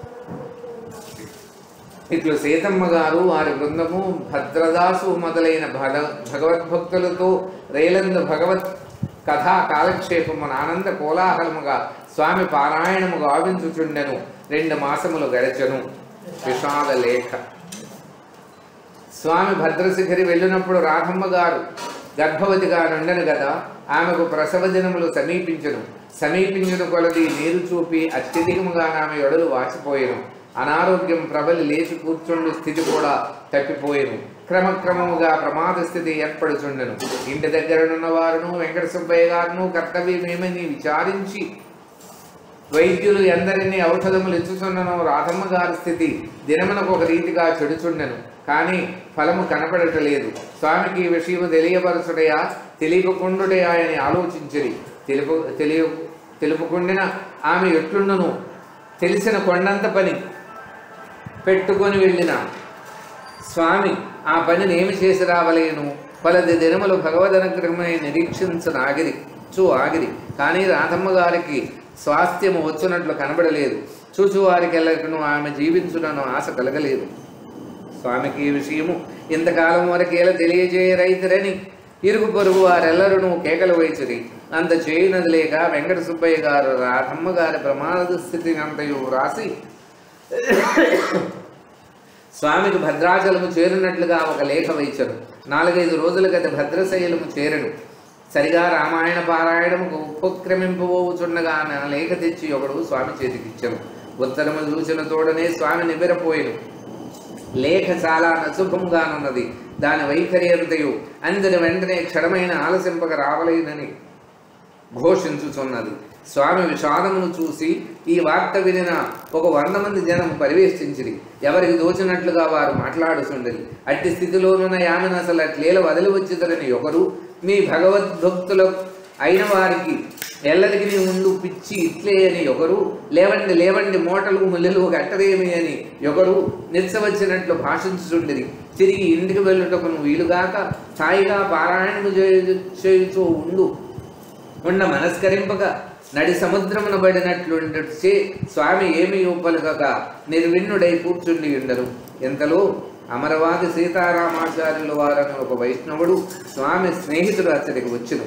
ఇట్లు సీతమ్మ గారు వారి బృందము భద్రదాసు మొదలైన భగ భగవద్భక్తులతో రేలందు భగవత్ కథా కాలక్షేపమున ఆనంద కోలాహలముగా స్వామి పారాయణము గావించుచుండెను. రెండు మాసములు గడచెను. విషాద లేఖ. స్వామి భద్రశిఖరి వెళ్ళినప్పుడు రాధమ్మ గారు గర్భవతిగా నుండెను కదా, ఆమెకు ప్రసవ దినములు సమీపించను. సమీపించిన కొలది నీరు చూపి అత్యధికముగా ఆమె ఎడలు వాచిపోయెను. అనారోగ్యం ప్రబలి లేచి కూర్చుండు స్థితి కూడా తప్పిపోయెను. క్రమక్రమముగా ప్రమాద స్థితి ఏర్పడుచుండెను. ఇంటి దగ్గరనున్న వారును వెంకట సుబ్బయ్య గారును కర్తవ్యమేమని విచారించి వైద్యులు ఎందరినీ ఔషధములు ఇచ్చుచున్నను. రాధమ్మ గారి స్థితి దినమునకు ఒక రీతిగా చెడుచుండెను. కానీ ఫలము కనపడటలేదు. స్వామికి ఈ విషయము తెలియపరచుటయా తెలియకుండుటయా అని ఆలోచించిరి. తెలుపు తెలియ తెలుపుకుండిన ఆమె ఎట్లుండును తెలిసిన కొండంత పని పెట్టుకొని వెళ్ళిన స్వామి ఆ పనిని ఏమి చేసి రావలేను. పలది దినములు భగవదనుగ్రహమై నిరీక్షించనాగిరి చూ ఆగిరి. కానీ రాధమ్మ గారికి స్వాస్థ్యము వచ్చినట్లు కనబడలేదు. చూచువారికి ఎల్లరికను ఆమె జీవించునను ఆశ కలగలేదు. స్వామికి ఈ విషయము ఇంతకాలం వరకేలా తెలియజేయరైతురని ఇరుగు పొరుగు వారెల్లరూ కేకలు వేసిరి. అంత చేయునది లేక వెంకట సుబ్బయ్య గారు రాధమ్మ గారి ప్రమాద స్థితిని అంతయు వ్రాసి స్వామికి భద్రాచలము చేరినట్లుగా ఒక లేఖ వేయించరు. నాలుగైదు రోజుల గత భద్రశైలము చేరను. సరిగా రామాయణ పారాయణముకు ఉపక్రమింపబోచుండగా నా లేఖ తెచ్చి ఒకడు స్వామి చేతికిచ్చాను. ఉత్తరము చూసిన తోడనే స్వామి నివ్వెరపోయెను. లేఖ చాలా నశుభంగానున్నది. దాని వైఖరి అంతయు అందరి వెంటనే క్షణమైన ఆలసింపక రావలేనని ఘోషించుచున్నది. స్వామి విషాదమును చూసి ఈ వార్త వినిన ఒక వంద మంది జనం పరివేష్టించిరి. ఎవరికి దోచినట్లుగా వారు మాట్లాడుచుండరి. అట్టి స్థితిలోనున్న యామెను అసలు అట్లేల వదిలి వచ్చిదరని ఒకరు, మీ భగవద్భక్తుల అయిన వారికి ఎల్లరికి నీ ముందు పిచ్చి ఇట్లే అని ఒకరు, లేవండి లేవండి మోటలు ముల్లెలు గట్టరేమి అని ఒకరు నిత్సవచ్చినట్లు భాషించుచుండిరి. తిరిగి ఇంటికి వెళ్ళుటకును వీలుగాక స్థాయిగా పారాయణము చేయుచూ ఉండు ఉండ మనస్కరింపక నడి సముద్రమున పడినట్లుండే స్వామి ఏమి పలుకక నిర్విన్నుడై కూర్చుండి ఉండరు. ఎంతలో అమరవాది సీతారామాచార్యుల వారని ఒక వైష్ణవుడు స్వామి స్నేహితుడు అతడికి వచ్చును.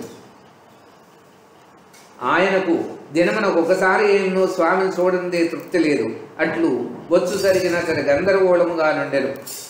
ఆయనకు దినమునకు ఒకసారి ఎన్నో స్వామిని చూడందే తృప్తి లేదు. అట్లు వచ్చు సరిగిన అతని గందరగోళముగా నుండెను.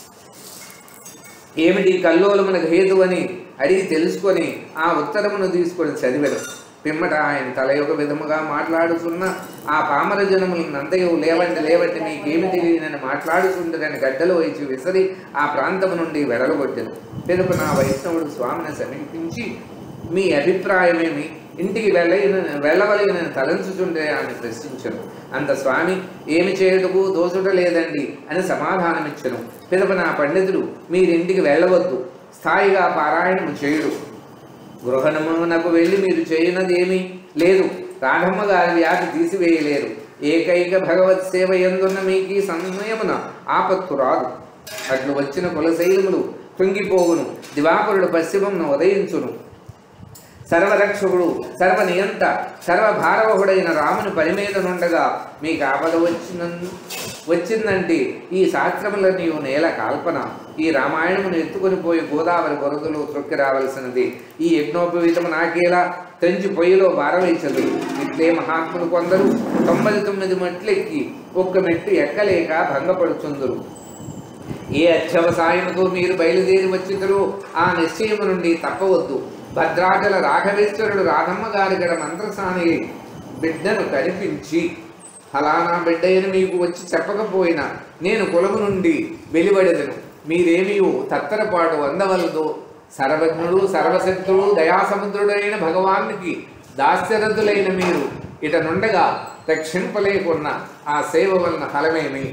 ఏమిటి కల్లోలమునకు హేతు అని అడిగి తెలుసుకొని ఆ ఉత్తరమును తీసుకొని చదివెను. పిమ్మట ఆయన తల యొక్క విధముగా మాట్లాడుతున్న ఆ పామర జనములను నందయు లేవండి లేవండి మీకేమి తెలియనని మాట్లాడుతుండని గడ్డలు వేచి విసరి ఆ ప్రాంతము నుండి వెడలగొట్టెను. పిలుపు నా వైష్ణవుడు స్వామిని సమీపించి మీ అభిప్రాయమేమి, ఇంటికి వెళ్ళ వెళ్ళవలగిన తలంచుచుండే అని ప్రశ్నించను. అంత స్వామి ఏమి చేయుటకు దోచుట లేదండి అని సమాధానమిచ్చను. పిలుపు నా పండితుడు మీరింటికి వెళ్ళవద్దు, స్థాయిగా పారాయణము చేయుడు. గృహణమునకు వెళ్ళి మీరు చేయనది ఏమీ లేదు. రాధమ్మ గారి వ్యాధి తీసివేయలేరు. ఏకైక భగవత్ సేవ ఎందున్న మీకు సమయమున ఆపత్తు రాదు. అట్లు వచ్చిన కులశైలములు కుంగిపోవును. దివాకరుడు పశ్చిమమును ఉదయించును. సర్వరక్షకుడు సర్వనియంత సర్వభారవహుడైన రాముని పరిమేద నుండగా మీకు ఆపద వచ్చిన వచ్చిందంటే ఈ శాస్త్రములని నేల కాల్పన. ఈ రామాయణమును ఎత్తుకొని పోయి గోదావరి బొరదలు త్రొక్కి రావలసినది. ఈ యజ్ఞోపవీతము నాకేలా తెంచి పొయ్యిలో బారవేచదు. ఇట్లే మహాత్ములు కొందరు తొంభై తొమ్మిది మెట్లెక్కి ఒక్క మెట్టు ఎక్కలేక భంగపడుచుందురు. ఏ అత్యవసాయముతో మీరు బయలుదేరి వచ్చిందరో ఆ నిశ్చయము నుండి తప్పవద్దు. భద్రాచల రాఘవేశ్వరుడు రాధమ్మ గారి గడ మంత్రసాని బిడ్డను కనిపించి ఫలానా బిడ్డయని మీకు వచ్చి చెప్పకపోయినా నేను కులము నుండి వెలువడెదను. మీరేమీ తత్తరపాటు అందవలదు. సర్వజ్ఞుడు సర్వశక్తుడు దయాసముద్రుడైన భగవానికి దాస్యరథులైన మీరు ఇట నుండగా రక్షింపలేకున్న ఆ సేవ వలన ఫలమేమి?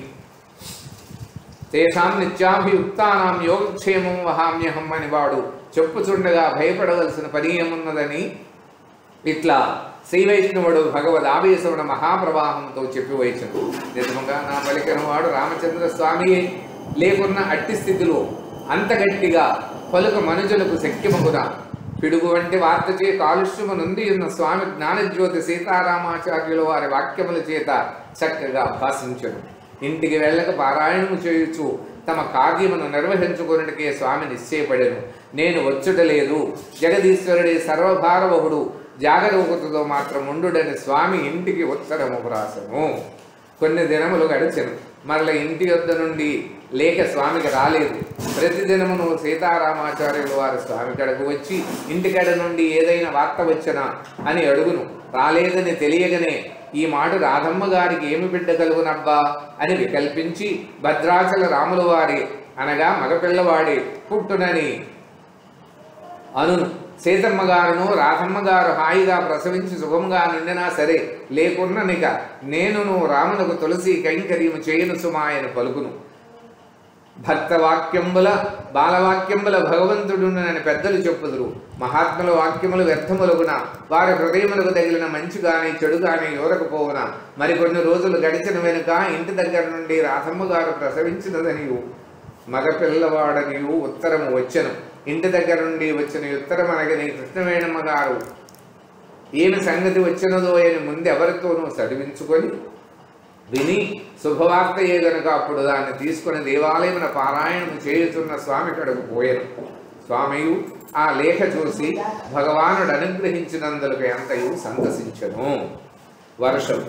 తేషాం నిత్యాభియుక్తానాం యోగక్షేమం వహామ్యహం అని వాడు చెప్పుచుండగా భయపడవలసిన పని ఏమున్నదని ఇట్లా శ్రీ వైష్ణవుడు భగవద్ ఆవేశమున మహాప్రవాహంతో చెప్పి వైచను. నిజముగా నా పలికిన వాడు రామచంద్ర స్వామియే. లేకున్న అట్టి స్థితిలో అంత గట్టిగా పలుక మనుజులకు శక్యమగున. పిడుగు వంటి వార్తచే కాలుష్యము నుండి ఉన్న స్వామి జ్ఞానజ్యోతి సీతారామాచార్యుల వారి వాక్యముల చేత చక్కగా భాషించను. ఇంటికి వెళ్ళక పారాయణము చేయుచు తమ కార్యమును నిర్వహించుకున్నటికే స్వామి నిశ్చయపడెను. నేను వచ్చుటలేదు, జగదీశ్వరుడే సర్వభారవహుడు, జాగరూకతతో మాత్రం ఉండుడని స్వామి ఇంటికి ఉత్తరము వ్రాసను. కొన్ని దినములు గడిచెను. మరల ఇంటి వద్ద నుండి లేఖ స్వామికి రాలేదు. ప్రతిదినమును సీతారామాచార్యులు వారు స్వామి కడకు వచ్చి ఇంటికడ నుండి ఏదైనా వార్త వచ్చనా అని అడుగును. రాలేదని తెలియగానే ఈ మాట రాధమ్మ గారికి ఏమి బిడ్డ కలుగునబ్బా అని వికల్పించి భద్రాచల రాముల వారి అనగా మగపిల్లవాడి పుట్టునని అనును. సీతమ్మ గారును రాధమ్మ గారు హాయిగా ప్రసవించి సుఖంగా నిండినా సరే లేకున్ననిక నేనును రామునకు తులసి కైంకర్యము చేయను సుమాయను పలుకును. భక్త వాక్యంబుల బాలవాక్యంబుల భగవంతుడునని పెద్దలు చెప్పుదురు. మహాత్ముల వాక్యములు వ్యర్థములగున వారి హృదయములకు తగిలిన మంచి కానీ చెడు కానీ ఎవరకపోవున. మరికొన్ని రోజులు గడిచిన వెనుక ఇంటి దగ్గర నుండి రాధమ్మ గారు ప్రసవించినదనియు మగపిల్లవాడనియు ఉత్తరము వచ్చెను. ఇంటి దగ్గర నుండి వచ్చిన ఉత్తరం అనగని కృష్ణవేణమ్మ గారు ఏమి సంగతి వచ్చినదో అని ముందు ఎవరితోనూ చదివించుకొని విని శుభవార్త ఏ గనుక అప్పుడు దాన్ని తీసుకుని దేవాలయమున పారాయణము చేయుచున్న స్వామి కడకు పోయెను. స్వామియు ఆ లేఖ చూసి భగవానుడు అనుగ్రహించినందులకు ఎంతయు సంతసించెను. వర్షం.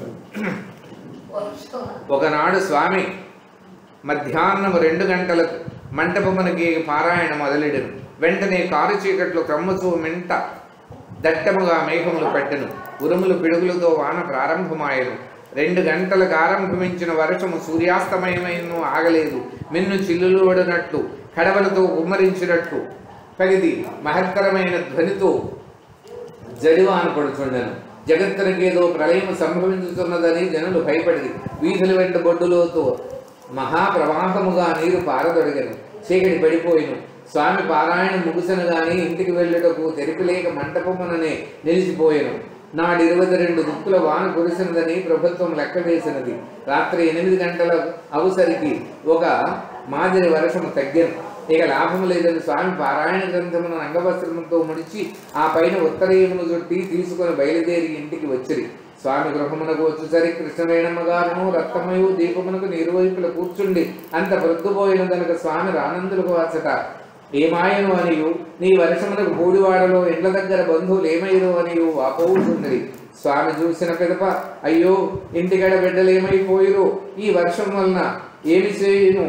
ఒకనాడు స్వామి మధ్యాహ్నము రెండు గంటలకు మంటపమునకి పారాయణ మొదలెడెను. వెంటనే కారు చీకట్లు కమ్ముచూ మింట దట్టముగా మేఘములు పెట్టెను. ఉరుములు పిడుగులతో వాన ప్రారంభమాయెను. రెండు గంటలకు ఆరంభించిన వర్షము సూర్యాస్తమయమైనను ఆగలేదు. మిన్ను చిల్లులోడినట్లు కడవలతో గుమ్మరించినట్లు పగిది మహత్తరమైన ధ్వనితో జడివాన పడుచుండెను. జగత్తునకేదో ప్రళయం సంభవించుతున్నదని జనులు భయపడి వీధుల వెంట బొడ్డులోతో మహాప్రవాహముగా నీరు పారదొడిగను. చీకటి పడిపోయిను. స్వామి పారాయణం ముగిసను గాని ఇంటికి వెళ్ళుటకు తెరిపిలేక మంటపముననే నిలిచిపోయెను. నాడు ఇరవై రెండు దుక్కుల వాన కురిసినదని ప్రభుత్వం లెక్క వేసినది. రాత్రి ఎనిమిది గంటల అవసరికి ఒక మాదిరి వర్షము తగ్గను. ఇక లాభము లేదని స్వామి పారాయణ గ్రంథమును అంగవస్త్రముతో ముడిచి ఆ పైన ఉత్తరీయమును చుట్టి తీసుకొని బయలుదేరి ఇంటికి వచ్చిరి. స్వామి గృహమునకు వచ్చేసరి కృష్ణవేణమ్మ గారును రక్తమయు దీపమునకు నిరువైపుల కూర్చుండి అంత ప్రొద్దుపోయిన కనుక స్వామి రానందులకు వచ్చట. ఏమాయను అనియు నీ వర్షమునకు పూడివాడలో ఇండ్ల దగ్గర బంధువులు ఏమైరు అనియు వాపోవుచుంది. స్వామి చూసిన పిదప అయ్యో ఇంటిగడ బిడ్డలు ఏమైపోయిరు, ఈ వర్షం వలన ఏమి చేయును,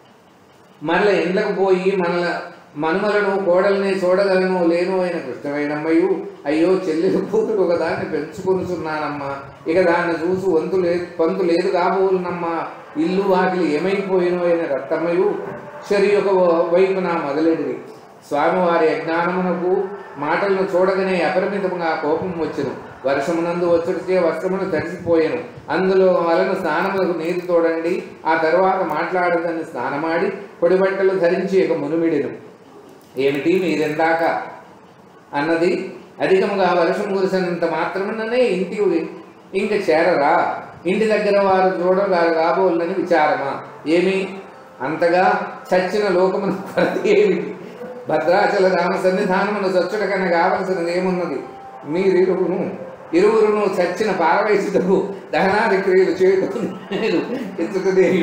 మరల ఇండ్లకు పోయి మనల మనుమలను కోడల్ని చూడగలను లేను అయిన కృష్ణవేణమ్మయు అయ్యో చెల్లెలు కూతురు ఒకదాన్ని పెంచుకొనుచున్నానమ్మా, ఇక దాన్ని చూసి వంతు లేదు పంతు లేదు కాబోలునమ్మా, ఇల్లు వాకిలి ఏమైపోయినో అయిన రత్తమ్మయు శరి ఒక వైపున మొదలెడిరి. స్వామివారి అజ్ఞానమునకు మాటలను చూడగానే అపరిమితముగా కోపం వచ్చెను. వర్షమునందు వచ్చుడిచే వస్త్రమును తడిసిపోయాను. అందులో వలన స్నానములకు నీరు తోడండి, ఆ తరువాత మాట్లాడదని స్నానమాడి పొడి బట్టలు ధరించి ఇక మునుమిడెను. ఏమిటి మీరెందాక అన్నది, అధికముగా వర్షం కురిసినంత మాత్రముననే ఇంటికి ఇంక చేరరా, ఇంటి దగ్గర వారు చూడగా కాబోలని విచారమా, ఏమి అంతగా చచ్చిన లోకమున కొరత ఏమిటి, భద్రాచల రామ సన్నిధానమును చచ్చుట కన్నా కావలసినది ఏమున్నది, మీరిరువును ఇరువురును చచ్చిన పారవేసుటకు దహనాది క్రియలు చేయటం నేను ఎత్తుకదేవి.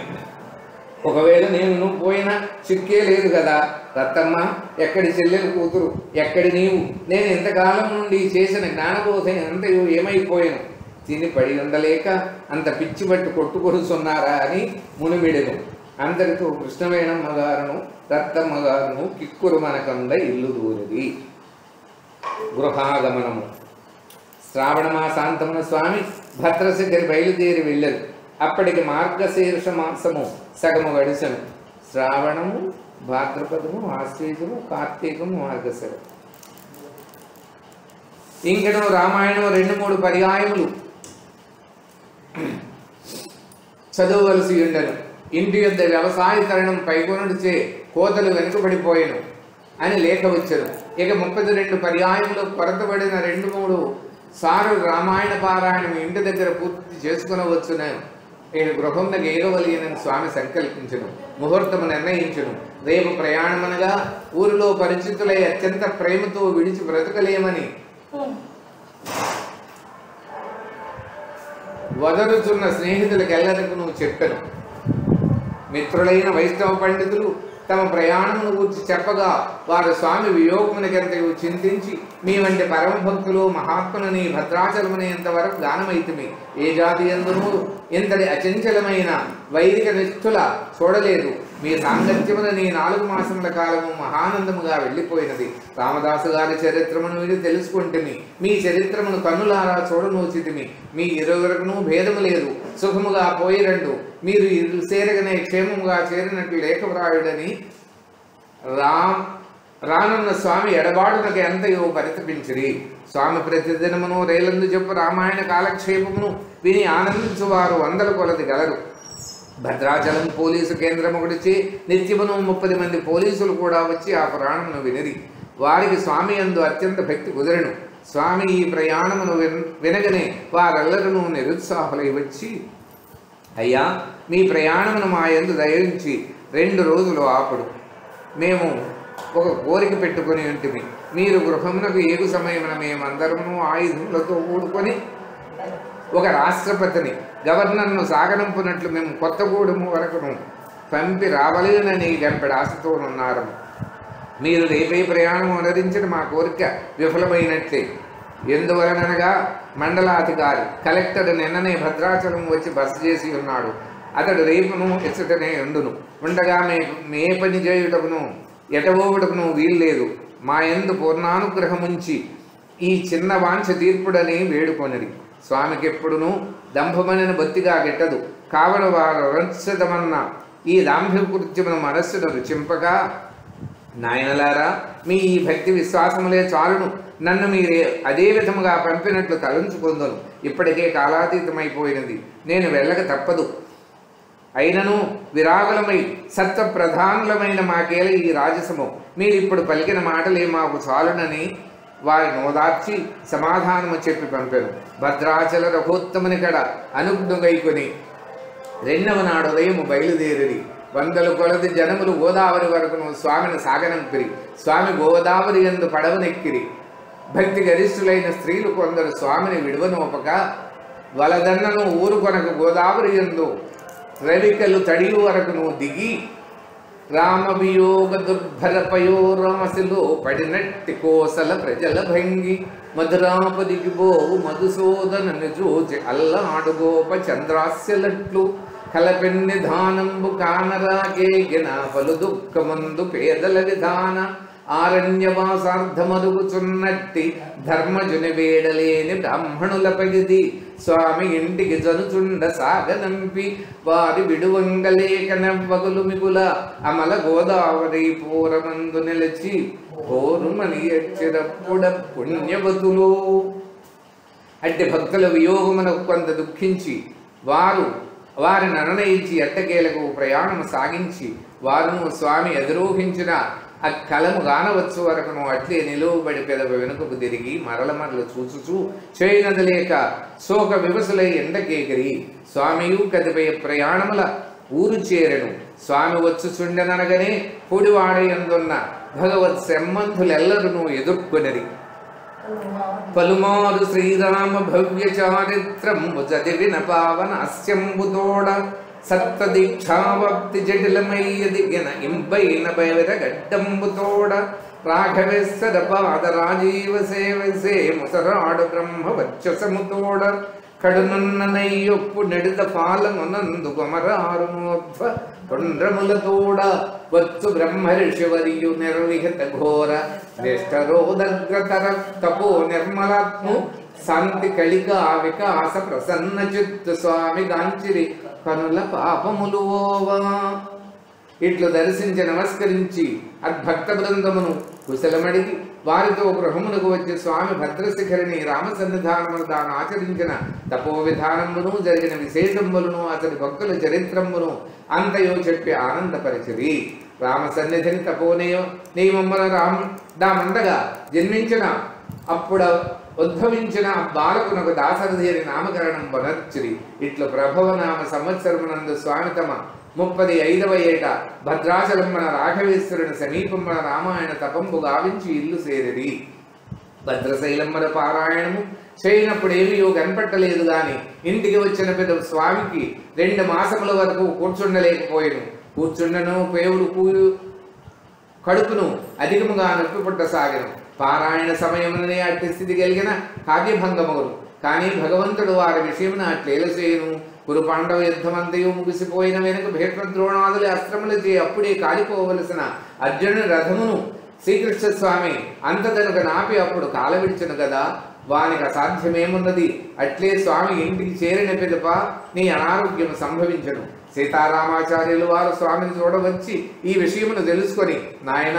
ఒకవేళ నేను పోయినా చిక్కే లేదు కదా రత్తమ్మ, ఎక్కడి చెల్లెలు కూతురు, ఎక్కడి నీవు, నేను ఇంతకాలం నుండి చేసిన జ్ఞానబోధ అంతయు ఏమైపోయాను, తిని పడి ఉండలేక అంత పిచ్చి పట్టు కొట్టుకొడుచున్నారా అని మునిమిడెను. అందరితో కృష్ణవేణమ్మ గారును రత్తమ్మ గారును కిక్కురు మనకంద ఇల్లు దూరిది. గృహాగమనము. శ్రావణ మాసాంతమున స్వామి భద్రశిఖరి బయలుదేరి వెళ్ళరు. అప్పటికి మార్గశీర్ష మాసము సగము గడిసెను. శ్రావణము, భాద్రపదము, ఆశ్వీజము, కార్తీకము, మార్గశిర. ఇంకను రామాయణం రెండు మూడు పర్యాయములు చదవవలసి ఉండను. ఇంటి యొద్ద వ్యవసాయ తరుణం పైకొనుడిచే కోతలు వెనుకబడిపోయాను అని లేఖ వచ్చారు. ఇక ముప్పై రెండు పర్యాయములు కొరతబడిన రెండు మూడు సార్లు రామాయణ పారాయణం ఇంటి దగ్గర పూర్తి చేసుకునవచ్చును. నేను గృహంలో గేగవలియనని స్వామి సంకల్పించను. ముహూర్తము నిర్ణయించును. రేపు ప్రయాణమనగా ఊరిలో పరిచితులై అత్యంత ప్రేమతో విడిచి బ్రతకలేమని వదరుచున్న స్నేహితులకెల్లరకు నువ్వు చెప్పను. మిత్రులైన వైష్ణవ పండితులు తమ ప్రయాణమును గురించి చెప్పగా వారు స్వామి వియోగమునికెంతయు చింతించి మీ వంటి పరమభక్తులు మహాత్ములని భద్రాచలమునేంత వరకు గానమైతిమి. ఏ జాతి ఎందును ఇంతటి అచంచలమైన వైదిక నిష్ఠుల చూడలేదు. మీ సాంగత్యములని నాలుగు మాసముల కాలము మహానందముగా వెళ్ళిపోయినది. రామదాసు గారి చరిత్రమును మీరు తెలుసుకుంటుమి. మీ చరిత్రమును కన్నులారా చూడనూచితిమి. మీ ఇరువురకును భేదము లేదు. సుఖముగా పోయి రెండు. మీరు ఇరు చేరగనే క్షేమముగా చేరినట్లు లేఖవ్రాయుడని రా రానున్న స్వామి ఎడబాటునకు ఎంతయో పరితపించిరి. స్వామి ప్రతిదినమును రేలందు చెప్పు రామాయణ కాలక్షేపమును విని ఆనందించువారు వందల కొలది గలరు. భద్రాచలం పోలీసు కేంద్రము గురించి నిత్యమును ముప్పది మంది పోలీసులు కూడా వచ్చి ఆ పురాణమును వినిరి. వారికి స్వామి యందు అత్యంత భక్తి కుదిరెను. స్వామి ఈ ప్రయాణమును విన్ వినగనే వారెల్లరూ నిరుత్సాహులై వచ్చి, అయ్యా మీ ప్రయాణమును మా యందు దయించి రెండు రోజులు ఆపుడు. మేము ఒక కోరిక పెట్టుకుని ఉంటుంది. మీరు గృహమునకు ఏగు సమయమున మేమందరము ఆయుధములతో కూడుకొని ఒక రాష్ట్రపతిని గవర్నర్ను సాగనంపునట్లు మేము కొత్తగూడెము వరకును పంపి రావలేనని గంపెడు ఆశతోనున్నారు. మీరు రేపే ప్రయాణం అనుసరించిన మా కోరిక విఫలమైనట్లే. ఎందువలనగా మండలాధికారి కలెక్టర్ నిన్ననే భద్రాచలం వచ్చి బస చేసి ఉన్నాడు. అతడు రేపును ఎచ్చటనే ఉండును. ఉండగా మే మే పని చేయుటకును ఎటవోవుటకును వీల్లేదు. మా యందు పూర్ణానుగ్రహముంచి ఈ చిన్న వాంఛ తీర్పుడని వేడుకొనిరి. స్వామికి ఎప్పుడును దంభమనిన బొత్తిగా గిట్టదు. కావల వారు రంచదమన్న ఈ దాంభ్యకృత్యమును మనస్సును రుచింపగా నాయనలారా, మీ ఈ భక్తి విశ్వాసములే చాలును, నన్ను మీరే అదే విధముగా పంపినట్లు తలంచుకుందును. ఇప్పటికే కాలాతీతమైపోయినది, నేను వెళ్ళక తప్పదు. అయినను విరాగులమై సత్వ ప్రధానులమైన మాకేల ఈ రాజసము, మీరిప్పుడు పలికిన మాటలే మాకు చాలునని వారిని ఓదార్చి సమాధానము చెప్పి పంపాను. భద్రాచల రఘోత్తముని కడ అనుజ్ఞగైకొని రెండవ నాడు ఉదయము బయలుదేరి వందల కొలది జనములు గోదావరి వరకును స్వామిని సాగనంపిరి. స్వామి గోదావరి యందు పడవనెక్కిరి. భక్తి గరిష్ఠులైన స్త్రీలు కొందరు స్వామిని విడువనోపక వలదన్నను ఊరు కొనకు గోదావరి యందు రవికలు తడియు వరకును దిగి రామవియోగ దుర్భర పయోరాశిలో పడినట్టి కోసల ప్రజల భంగి మధురాపదికి బోవు మధుసూదనని చూచి అల్లాడు గోప చంద్రాస్యలట్లు కలపెన్ని ధానంబు కానరాకేగిన పలు దుఃఖమందు పేదల విధాన ఆరణ్యవాసార్థమరుగుచున్నట్టి ధర్మజుని వేడలేని బ్రాహ్మణుల పగిది స్వామి ఇంటికి జనుచుండ సాగనంపి వారి విడువంగలేక నవ్వగులు మిగుల అమల గోదావరి పూరమందు నిలిచి పోరుమని ఎచ్చిరప్పుడ పుణ్యవతులు. అట్టి భక్తుల వియోగమునకు కొంత దుఃఖించి వారు వారిని అననయించి ఎట్టకేలకు ప్రయాణము సాగించి వారును స్వామి ఎదురోహించిన ఆ కలము గానవచ్చు వరకును అట్లే నిలువబడి పెదవ వెనుకకు తిరిగి మరల మరలు చూచుచూ చేయనదలేక శోక వివసులై ఎండకేగిరి స్వామియు కదిపై ప్రయాణముల ఊరు చేరెను. స్వామి వచ్చుచుండెననగనే పుడివాడయందున్న భగవత్ సంబంధులెల్లరును ఎదుర్కొనిరి. పలుమారు శ్రీరామ భవ్య చారిత్రము చదివిన పావన అస్యంబుతోడ సత్వదీక్షావప్తి జటిలమయ్యదిగిన ఇంపైన బైర గడ్డంబుతోడ రాఘవేశ్వర పాద రాజీవ సేవసే ముసరాడు బ్రహ్మ వచ్చసముతోడ కడునున్న నయ్యొప్పు నెడుద పాలమునందు కొమరారునోధ్వ తొండ్రములతోడ వచ్చు బ్రహ్మర్షివర్యు నిర్విహిత ఘోర నిష్టరోదగ్రతర తపో నిర్మలాత్ము శాంతి కలికా వికాస ప్రసన్న చిత్తు స్వామి గాంచిరి కనుల పాపములు ఓవా. ఇట్లు దర్శించి నమస్కరించి అద్భక్త బృందమును కుశలమడిగి వారితో గృహమునకు వచ్చి స్వామి భద్రశిఖరిని రామ సన్నిధానమును తాను ఆచరించిన తపో విధానమును జరిగిన విశేషములను అతడి భక్తుల చరిత్రమును అంతయో చెప్పి ఆనందపరిచిరి. రామ సన్నిధిని తపోనేయ నియమముల రామ దామండగా జన్మించిన అప్పుడు ఉద్భవించిన బాలకునకు దాసరథి అని నామకరణం వనర్చిరి. ఇట్లు ప్రభవనామ సంవత్సరమునందు స్వామి తమ ముప్పది ఐదవ ఏట భద్రాచలమ్మన రాఘవేశ్వరుని సమీపమున రామాయణ తపంబు గావించి ఇల్లు చేరిరి. భద్రశైలమ్మల పారాయణము చేయనప్పుడు ఏమీయో కనపట్టలేదు గాని ఇంటికి వచ్చిన పెద్ద స్వామికి రెండు మాసముల వరకు కూర్చుండలేకపోయాను. కూర్చుండను పేవులు కూయు కడుపును అధికముగా నొప్పి పుట్టసాగను. పారాయణ సమయముననే అట్టి స్థితి కలిగిన కావ్యభంగములు. కానీ భగవంతుడు వారి విషయమున అట్లేలసేను. కురు పాండవ యుద్ధమంతయు ముగిసిపోయిన వెనుక భీష్మద్రోణాదుల అస్త్రములచే అప్పుడే కాలిపోవలసిన అర్జునుని రథమును శ్రీకృష్ణ స్వామి అంతదనుక నాపి అప్పుడు కాలవిడిచను కదా, వానికి అసాధ్యమేమున్నది. అట్లే స్వామి ఇంటికి చేరిన పిదప నీ అనారోగ్యము సంభవించను. సీతారామాచార్యులు వారు స్వామిని చూడవచ్చి ఈ విషయమును తెలుసుకొని, నాయన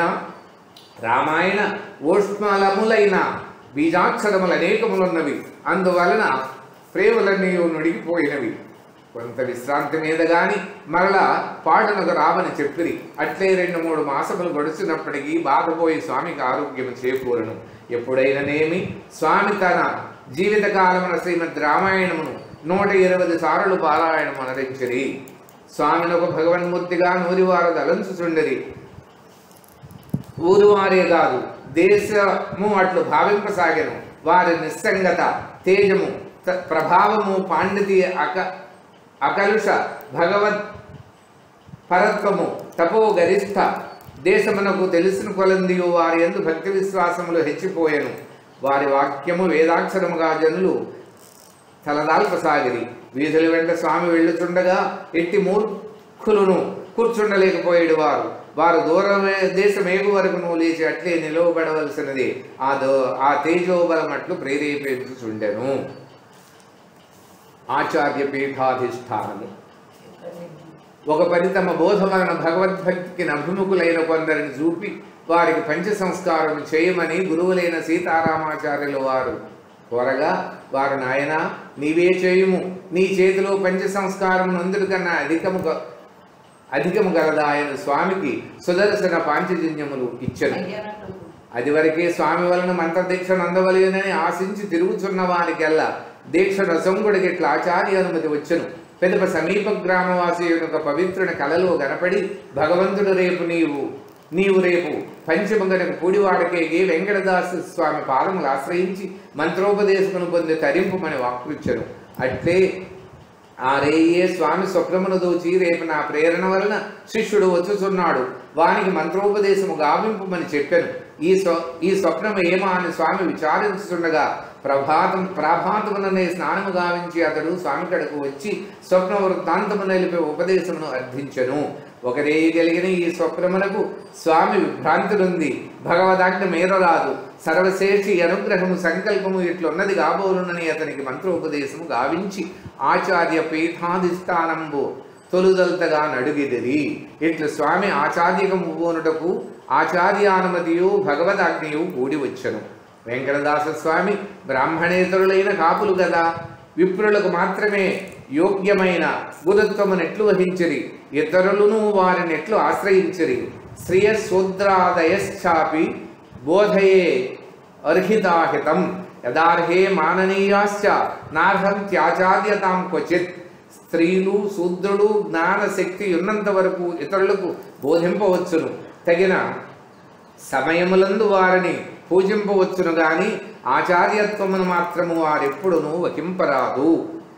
రామాయణ ఓష్మలములైన బీజాక్షరములు అనేకములున్నవి, అందువలన ప్రేమలన్నీ నుడిగిపోయినవి, కొంత విశ్రాంతి మీద గాని మరలా పాటనకు రావని చెప్పిరి. అట్లే రెండు మూడు మాసములు గడుచున్నప్పటికీ బాధపోయి స్వామికి ఆరోగ్యము చేకూరను. ఎప్పుడైనానేమి స్వామి తన జీవితకాలమున శ్రీమద్ రామాయణమును నూట ఇరవై సార్లు పారాయణము అనరించిరి. స్వామినొక భగవన్మూర్తిగా నూరివారు దలంచుచుండరి. ఊరువారే కాదు దేశము అట్లు భావింపసాగెను. వారి నిస్సంగత తేజము ప్రభావము పాండితీ అక అకలుష భగవత్ పరత్వము తపో గరిష్ట దేశమునకు తెలిసిన కొలందియు వారి యందు భక్తి విశ్వాసములు హెచ్చిపోయెను. వారి వాక్యము వేదాక్షరముగా జనులు తలదాల్పసాగిరి. వీధుల వెంట స్వామి వెళ్ళుచుండగా ఎట్టి మూర్ఖులను కూర్చుండలేకపోయేడు వారు. వారు దూరం దేశమేగు వరకు నువ్వు లేచి అట్లే నిలవబడవలసినది. ఆ దో ఆ తేజోబలం అట్లు ప్రేరేపించుచుండెను. ఆచార్య పీఠాధిష్టానము. ఒక పని తమ బోధ వలన భగవద్భక్తికి అభిముఖులైన కొందరిని చూపి వారికి పంచ సంస్కారం చేయమని గురువులైన సీతారామాచార్యులు వారు కోరగా వారు నాయన నీవే చేయుము, నీ చేతిలో పంచ సంస్కారం నందుడు కన్నా అధికము అధికము గలదా ఆయన స్వామికి సుదర్శన పాంచజన్యములు ఇచ్చను. అది వరకే స్వామి వలన మంత్రదీక్షను అందవలేనని ఆశించి తిరుగుచున్న వారికెల్లా దీక్ష రసంగుడికి ఇట్లా ఆచార్య అనుమతి వచ్చను. పెదప సమీప గ్రామవాసి యొక్క పవిత్రుని కలలో గనపడి భగవంతుడు రేపు నీవు నీవు రేపు పంచమంగనకు పూడివాడకేగి వెంకటదాస స్వామి పాదములు ఆశ్రయించి మంత్రోపదేశమును పొంది తరింపుమని వాక్ృచ్చను. అట్లే ఆ రేయే స్వామి స్వప్నమును దోచి రేపు నా ప్రేరణ వలన శిష్యుడు వచ్చుచున్నాడు, వానికి మంత్రోపదేశము గావింపుమని చెప్పాను. ఈ స్వ ఈ స్వప్నము ఏమా అని స్వామి విచారించుతుండగా ప్రభాతం ప్రాభాతముననే స్నానము గావించి అతడు స్వామి కడకు వచ్చి స్వప్న వృత్తాంతము నిలిపే ఉపదేశమును అర్థించెను. ఒకరేయగలిగిన ఈ స్వప్నమునకు స్వామి విభ్రాంతులుంది, భగవదాజ్ఞ మేరరాదు, సర్వశేషి అనుగ్రహము సంకల్పము ఇట్లున్నది కాబోలునని అతనికి మంత్రోపదేశము గావించి ఆచార్య పీఠాధిష్టానంబు తొలుదల్తగా నడుగిదిరి. ఇట్లు స్వామి ఆచార్యకము పోనుటకు ఆచార్యానుమతియు భగవదాజ్ఞయు కూడి వచ్చను. వెంకటదాస స్వామి బ్రాహ్మణేతరులైన కాపులు గదా, విప్రులకు మాత్రమే యోగ్యమైన గురుత్వమునెట్లు వహించిరి, ఇతరులను వారినెట్లు ఆశ్రయించిరి. శ్రియశూద్రాదయశ్చాపి బోధయే అర్హితాహితం యదార్హే మాననీయాశ్చ నార్హం త్యాచార్యతాం క్వచిత్. స్త్రీలు శూద్రులు జ్ఞానశక్తి ఉన్నంత వరకు ఇతరులకు బోధింపవచ్చును, తగిన సమయములందు వారిని పూజింపవచ్చును గాని ఆచార్యత్వమును మాత్రము వారెప్పుడునూ వహింపరాదు,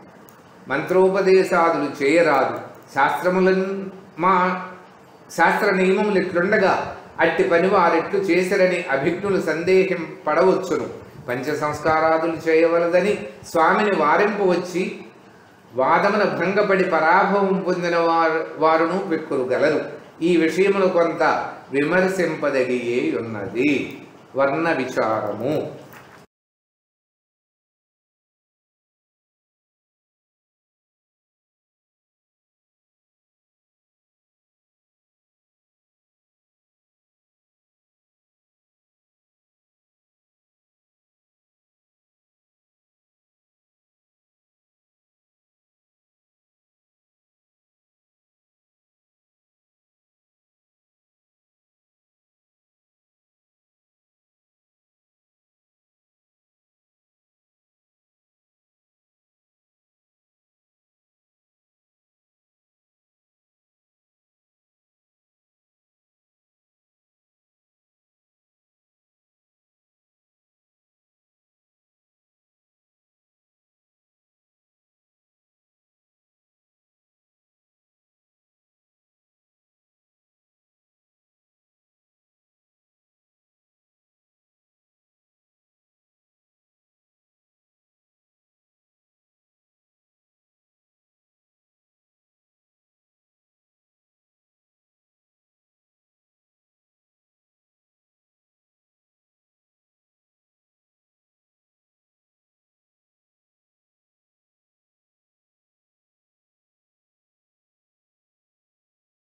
మంత్రోపదేశాదులు చేయరాదు. శాస్త్రములను మా శాస్త్ర నియమములు ఇట్లుండగా అట్టి పని వారెట్లు చేసరని అభిజ్ఞులు సందేహం పడవచ్చును. పంచ సంస్కారాదులు చేయవలదని స్వామిని వారింపవచ్చి వాదమున భంగపడి పరాభవం పొందిన వారు వారును పెక్కురు గలరు. ఈ విషయమును కొంత విమర్శింపదగియే ఉన్నది. వర్ణ విచారము